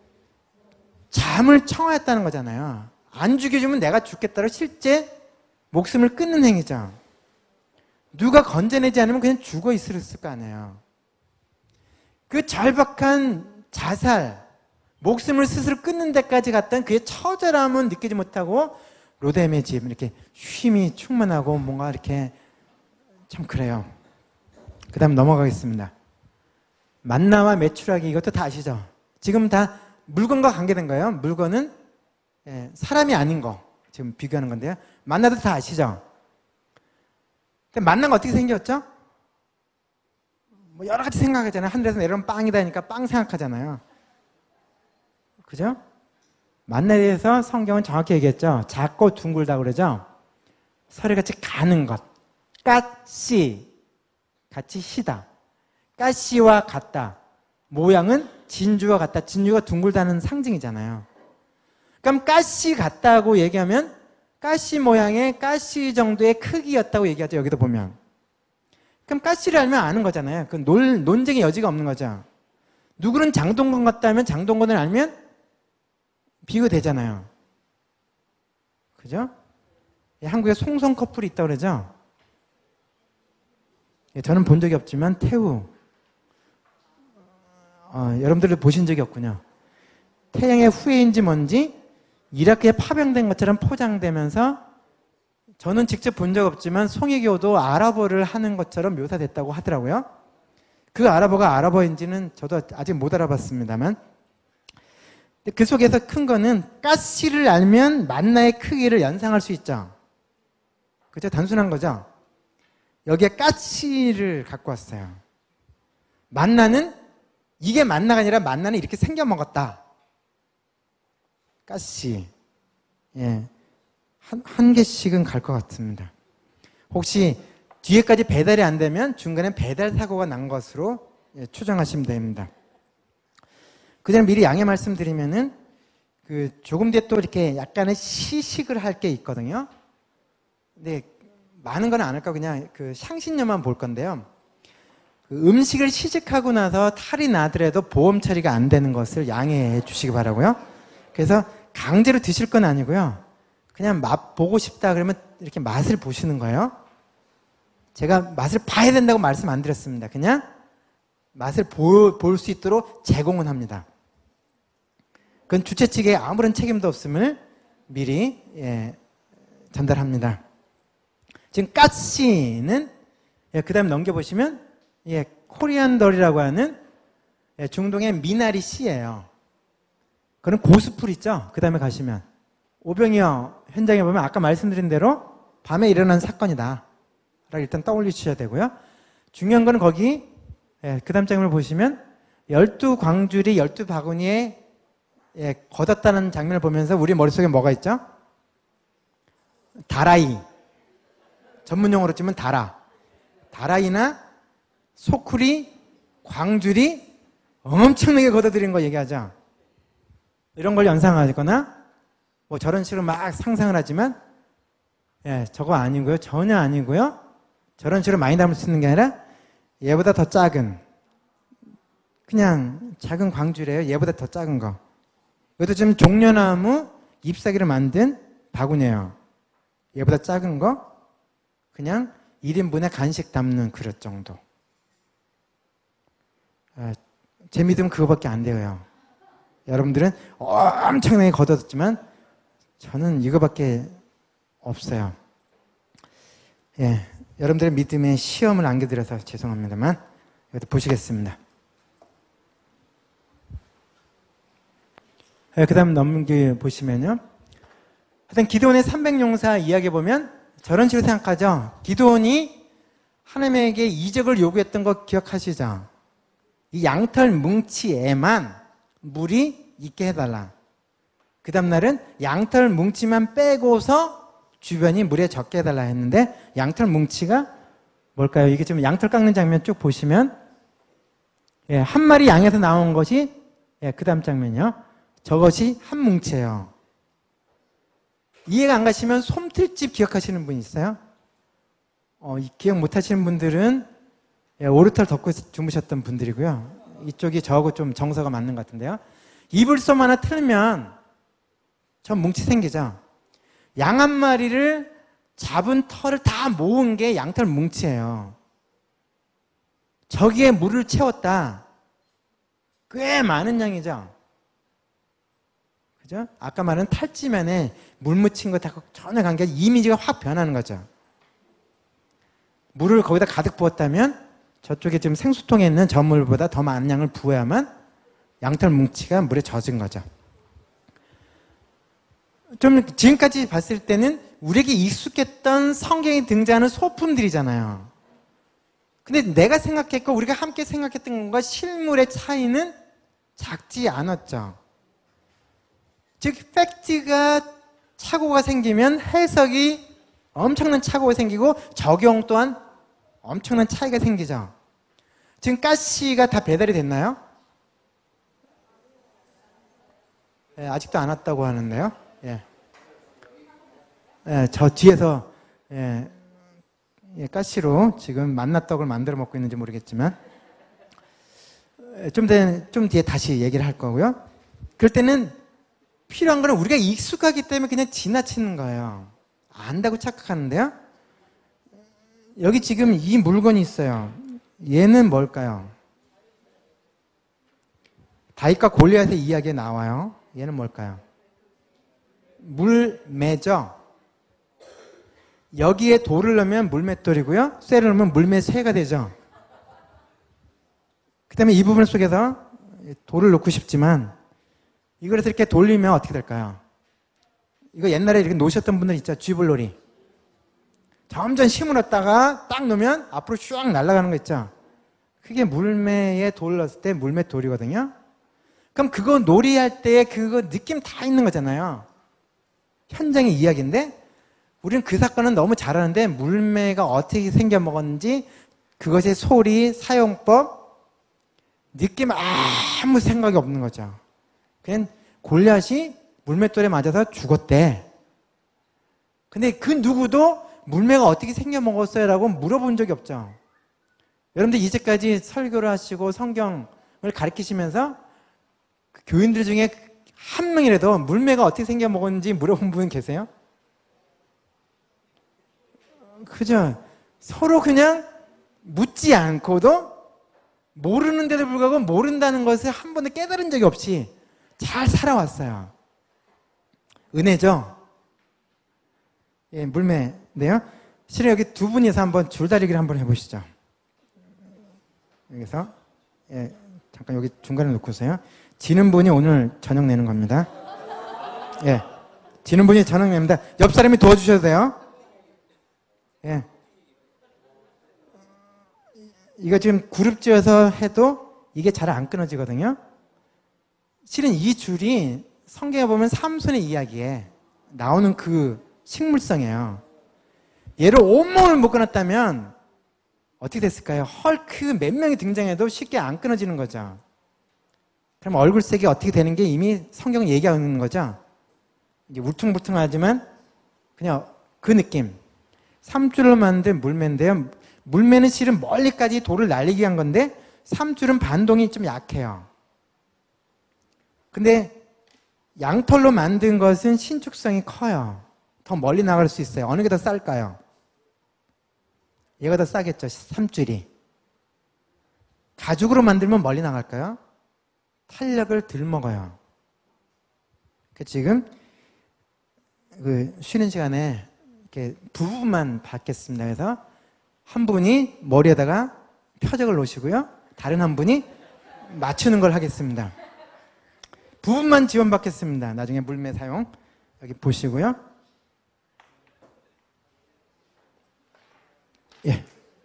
Speaker 1: 잠을 청하였다는 거잖아요. 안 죽여주면 내가 죽겠다로 실제 목숨을 끊는 행위죠. 누가 건져내지 않으면 그냥 죽어 있을 거 아니에요. 그 절박한 자살, 목숨을 스스로 끊는 데까지 갔던 그의 처절함은 느끼지 못하고 로뎀의 집, 이렇게 쉼이 충만하고 뭔가 이렇게 참 그래요. 그 다음 넘어가겠습니다. 만나와 메추라기 이것도 다 아시죠? 지금 다 물건과 관계된 거예요. 물건은 사람이 아닌 거 지금 비교하는 건데요. 만나도 다 아시죠? 근데 만나가 어떻게 생겼죠? 뭐 여러 가지 생각하잖아요. 하늘에서 내려오면 빵이다니까 빵 생각하잖아요. 그죠? 만나에 대해서 성경은 정확히 얘기했죠. 작고 둥글다고 그러죠. 서리같이 가는 것. 까씨, 같이 시다. 까씨와 같다. 모양은 진주와 같다. 진주가 둥글다는 상징이잖아요. 그럼 까씨 같다고 얘기하면 까씨 모양의 까씨 정도의 크기였다고 얘기하죠. 여기도 보면. 그럼 까씨를 알면 아는 거잖아요. 그 논쟁의 여지가 없는 거죠. 누구는 장동건 같다 하면 장동건을 알면 비교되잖아요. 그죠? 한국에 송송 커플이 있다고 그러죠? 저는 본 적이 없지만 태우 여러분들도 보신 적이 없군요. 태양의 후예인지 뭔지 이라크에 파병된 것처럼 포장되면서 저는 직접 본 적 없지만 송혜교도 아랍어를 하는 것처럼 묘사됐다고 하더라고요. 그 아랍어가 아랍어인지는 저도 아직 못 알아봤습니다만 그 속에서 큰 거는 가시를 알면 만나의 크기를 연상할 수 있죠. 그죠? 단순한 거죠. 여기에 가시를 갖고 왔어요. 만나는 이게 만나가 아니라 만나는 이렇게 생겨 먹었다. 가시. 예. 한 개씩은 갈 것 같습니다. 혹시 뒤에까지 배달이 안 되면 중간에 배달 사고가 난 것으로 추정하시면 됩니다. 그 전에 미리 양해 말씀드리면은 조금 뒤에 또 이렇게 약간의 시식을 할 게 있거든요. 근데 많은 건 안 할까 그냥 향신료만 볼 건데요. 음식을 시식하고 나서 탈이 나더라도 보험 처리가 안 되는 것을 양해해 주시기 바라고요. 그래서 강제로 드실 건 아니고요. 그냥 맛 보고 싶다 그러면 이렇게 맛을 보시는 거예요. 제가 맛을 봐야 된다고 말씀 안 드렸습니다. 그냥 맛을 볼 수 있도록 제공은 합니다. 그건 주최 측에 아무런 책임도 없음을 미리 전달합니다. 지금 까씨는 그 다음 넘겨보시면 코리안덜이라고 하는 중동의 미나리 씨예요. 그런 고수풀 있죠? 그 다음에 가시면 오병이어 현장에 보면 아까 말씀드린 대로 밤에 일어난 사건이다 라고 일단 떠올리셔야 되고요. 중요한 거는 거기 그 다음 장면을 보시면 12광줄이 12바구니에 걷었다는 장면을 보면서 우리 머릿속에 뭐가 있죠? 다라이, 전문용어로 치면 다라이나 소쿠리, 광줄이 엄청나게 걷어들인 거 얘기하죠. 이런 걸 연상하거나 뭐 저런 식으로 막 상상을 하지만 저거 아니고요. 전혀 아니고요. 저런 식으로 많이 담을 수 있는 게 아니라 얘보다 더 작은, 그냥 작은 광줄이에요. 얘보다 더 작은 거. 이것도 지금 종려나무 잎사귀를 만든 바구니예요. 얘보다 작은 거, 그냥 1인분의 간식 담는 그릇 정도. 제 믿음은 그거밖에 안 돼요. 여러분들은 엄청나게 걷어졌지만 저는 이거밖에 없어요. 여러분들의 믿음에 시험을 안겨드려서 죄송합니다만 이것도 보시겠습니다. 그 다음 넘겨보시면요. 하여튼 기드온의 300용사 이야기 보면 저런 식으로 생각하죠. 기드온이 하나님에게 이적을 요구했던 거 기억하시죠? 이 양털 뭉치에만 물이 있게 해달라. 그 다음 날은 양털 뭉치만 빼고서 주변이 물에 적게 해달라 했는데 양털 뭉치가 뭘까요? 이게 지금 양털 깎는 장면 쭉 보시면 한 마리 양에서 나온 것이 그 다음 장면이요. 저것이 한 뭉치예요. 이해가 안 가시면 솜틀집 기억하시는 분 있어요? 기억 못 하시는 분들은 오르털 덮고 주무셨던 분들이고요. 이쪽이 저하고 좀 정서가 맞는 것 같은데요. 이불솜 하나 틀면 저 뭉치 생기죠. 양 한 마리를 잡은 털을 다 모은 게 양털 뭉치예요. 저기에 물을 채웠다. 꽤 많은 양이죠. 그죠? 아까 말한 탈지면에 물 묻힌 것하고 전혀 관계없이 이미지가 확 변하는 거죠. 물을 거기다 가득 부었다면 저쪽에 지금 생수통에 있는 저 물보다 더 많은 양을 부어야만 양털 뭉치가 물에 젖은 거죠. 좀 지금까지 봤을 때는 우리에게 익숙했던 성경에 등장하는 소품들이잖아요. 근데 내가 생각했고 우리가 함께 생각했던 것과 실물의 차이는 작지 않았죠. 즉 팩트가 착오가 생기면 해석이 엄청난 착오가 생기고 적용 또한 엄청난 차이가 생기죠. 지금 가시가 다 배달이 됐나요? 아직도 안 왔다고 하는데요. 저 뒤에서 가시로 지금 만나떡을 만들어 먹고 있는지 모르겠지만 좀 뒤에 다시 얘기를 할 거고요. 그럴 때는 필요한 거는 우리가 익숙하기 때문에 그냥 지나치는 거예요. 안다고 착각하는데요. 여기 지금 이 물건이 있어요. 얘는 뭘까요? 다윗과 골리앗의 이야기에 나와요. 얘는 뭘까요? 물매죠. 여기에 돌을 넣으면 물맷돌이고요. 쇠를 넣으면 물매쇠가 되죠. 그 다음에 이 부분 속에서 돌을 넣고 싶지만 이걸 이렇게 돌리면 어떻게 될까요? 이거 옛날에 이렇게 놓으셨던 분들 있죠. 쥐불놀이. 점점 심으렀다가 딱 놓으면 앞으로 슉 날아가는 거 있죠. 그게 물매에 돌 넣었을 때 물맷돌이거든요. 그럼 그거 놀이할 때 그거 느낌 다 있는 거잖아요. 현장의 이야기인데 우리는 그 사건은 너무 잘 아는데 물매가 어떻게 생겨 먹었는지 그것의 소리, 사용법, 느낌 아무 생각이 없는 거죠. 그냥 골리앗이 물맷돌에 맞아서 죽었대. 근데 그 누구도 물매가 어떻게 생겨 먹었어요? 라고 물어본 적이 없죠. 여러분들 이제까지 설교를 하시고 성경을 가르치시면서 그 교인들 중에 한 명이라도 물매가 어떻게 생겨 먹었는지 물어본 분 계세요? 그죠? 서로 그냥 묻지 않고도 모르는데도 불구하고 모른다는 것을 한 번도 깨달은 적이 없이 잘 살아왔어요. 은혜죠? 물매인데요. 실은 여기 두 분이서 한번 줄다리기를 한번 해보시죠. 여기서 예, 잠깐 여기 중간에 놓고서요. 지는 분이 오늘 저녁 내는 겁니다. 예, 지는 분이 저녁 냅니다. 옆 사람이 도와주셔도 돼요. 예, 이거 지금 그룹 지어서 해도 이게 잘 안 끊어지거든요. 실은 이 줄이 성경에 보면 삼손의 이야기에 나오는 그 식물성이에요. 얘를 온몸을 못 끊었다면 어떻게 됐을까요? 헐크 몇 명이 등장해도 쉽게 안 끊어지는 거죠. 그럼 얼굴색이 어떻게 되는 게 이미 성경이 얘기하고 있는 거죠. 이게 울퉁불퉁하지만 그냥 그 느낌. 3줄로 만든 물매인데요. 물매는 실은 멀리까지 돌을 날리기 위한 건데 3줄은 반동이 좀 약해요. 근데 양털로 만든 것은 신축성이 커요. 더 멀리 나갈 수 있어요. 어느 게 더 쌀까요? 얘가 더 싸겠죠. 3줄이. 가죽으로 만들면 멀리 나갈까요? 탄력을 덜 먹어요. 지금 쉬는 시간에 이렇게 부분만 받겠습니다. 그래서 한 분이 머리에다가 표적을 놓으시고요. 다른 한 분이 맞추는 걸 하겠습니다. 부분만 지원받겠습니다. 나중에 물매 사용 여기 보시고요. 예.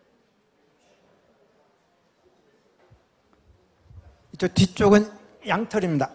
Speaker 1: 이쪽 뒤쪽은 양털입니다.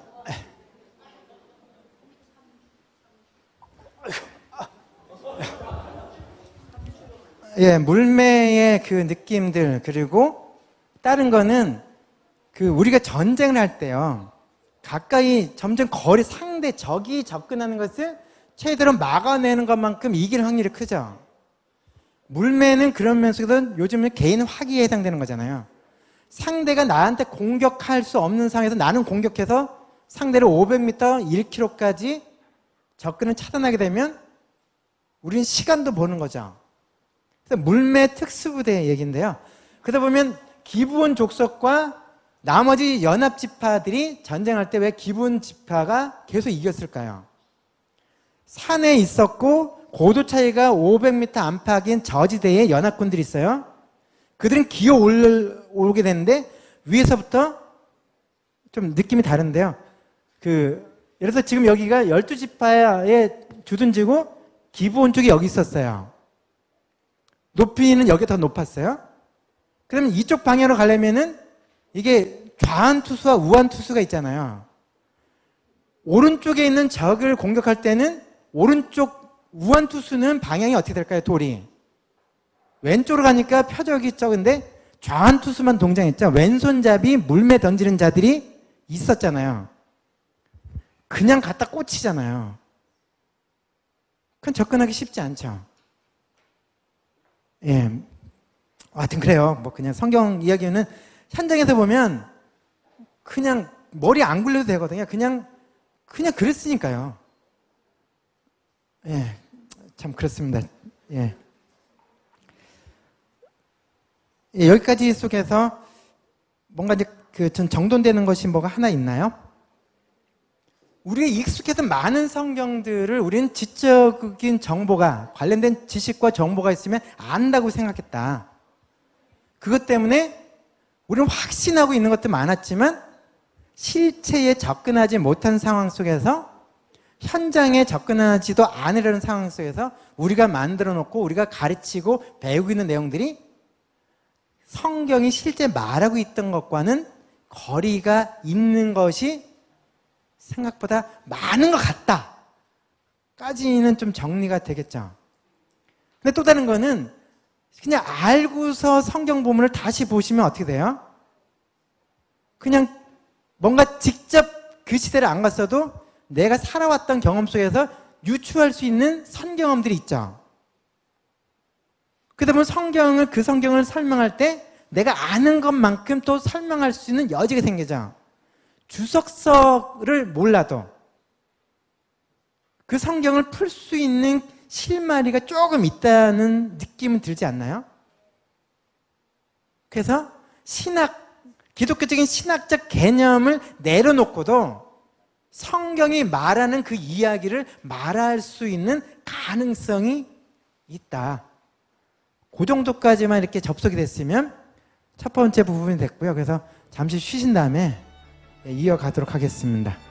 Speaker 1: 예, 물매의 그 느낌들, 그리고 다른 거는 우리가 전쟁을 할 때요. 가까이 점점 거리 상대 적이 접근하는 것을 최대로 막아내는 것만큼 이길 확률이 크죠. 물매는 그런 면에서도 요즘은 개인 화기에 해당되는 거잖아요. 상대가 나한테 공격할 수 없는 상황에서 나는 공격해서 상대를 500m, 1km까지 접근을 차단하게 되면 우리는 시간도 보는 거죠. 그래서 물매 특수부대 얘기인데요. 그러다 보면 기브온 족속과 나머지 연합 지파들이 전쟁할 때 왜 기브온 지파가 계속 이겼을까요? 산에 있었고 고도 차이가 500m 안팎인 저지대에 연합군들이 있어요. 그들은 기어 오르게 되는데 위에서부터 좀 느낌이 다른데요. 예를 들어서 지금 여기가 12지파의 주둔지고 기브온 쪽이 여기 있었어요. 높이는 여기 더 높았어요. 그러면 이쪽 방향으로 가려면은 이게 좌한투수와 우한투수가 있잖아요. 오른쪽에 있는 적을 공격할 때는 오른쪽 우한투수는 방향이 어떻게 될까요? 돌이 왼쪽으로 가니까 표적이 적은데 좌한투수만 동장했죠. 왼손잡이 물매 던지는 자들이 있었잖아요. 그냥 갖다 꽂히잖아요. 그건 접근하기 쉽지 않죠. 예, 하여튼 그래요. 그냥 성경 이야기는 현장에서 보면 그냥 머리 안 굴려도 되거든요. 그냥 그랬으니까요. 예, 참 그렇습니다. 예. 예, 여기까지 속에서 뭔가 이제 전 정돈되는 것이 뭐가 하나 있나요? 우리가 익숙해서 많은 성경들을 우리는 지적인 정보가 관련된 지식과 정보가 있으면 안다고 생각했다. 그것 때문에 우리는 확신하고 있는 것도 많았지만 실체에 접근하지 못한 상황 속에서 현장에 접근하지도 않으려는 상황 속에서 우리가 만들어 놓고 우리가 가르치고 배우고 있는 내용들이 성경이 실제 말하고 있던 것과는 거리가 있는 것이 생각보다 많은 것 같다 까지는 좀 정리가 되겠죠. 근데 또 다른 거는 그냥 알고서 성경 본문을 다시 보시면 어떻게 돼요? 그냥 뭔가 직접 그 시대를 안 갔어도 내가 살아왔던 경험 속에서 유추할 수 있는 선경험들이 있죠. 그러다 보면 그 성경을 설명할 때 내가 아는 것만큼 또 설명할 수 있는 여지가 생기죠. 주석서를 몰라도 그 성경을 풀 수 있는 실마리가 조금 있다는 느낌은 들지 않나요? 그래서 기독교적인 신학적 개념을 내려놓고도 성경이 말하는 그 이야기를 말할 수 있는 가능성이 있다. 그 정도까지만 이렇게 접속이 됐으면 첫 번째 부분이 됐고요. 그래서 잠시 쉬신 다음에 이어가도록 하겠습니다.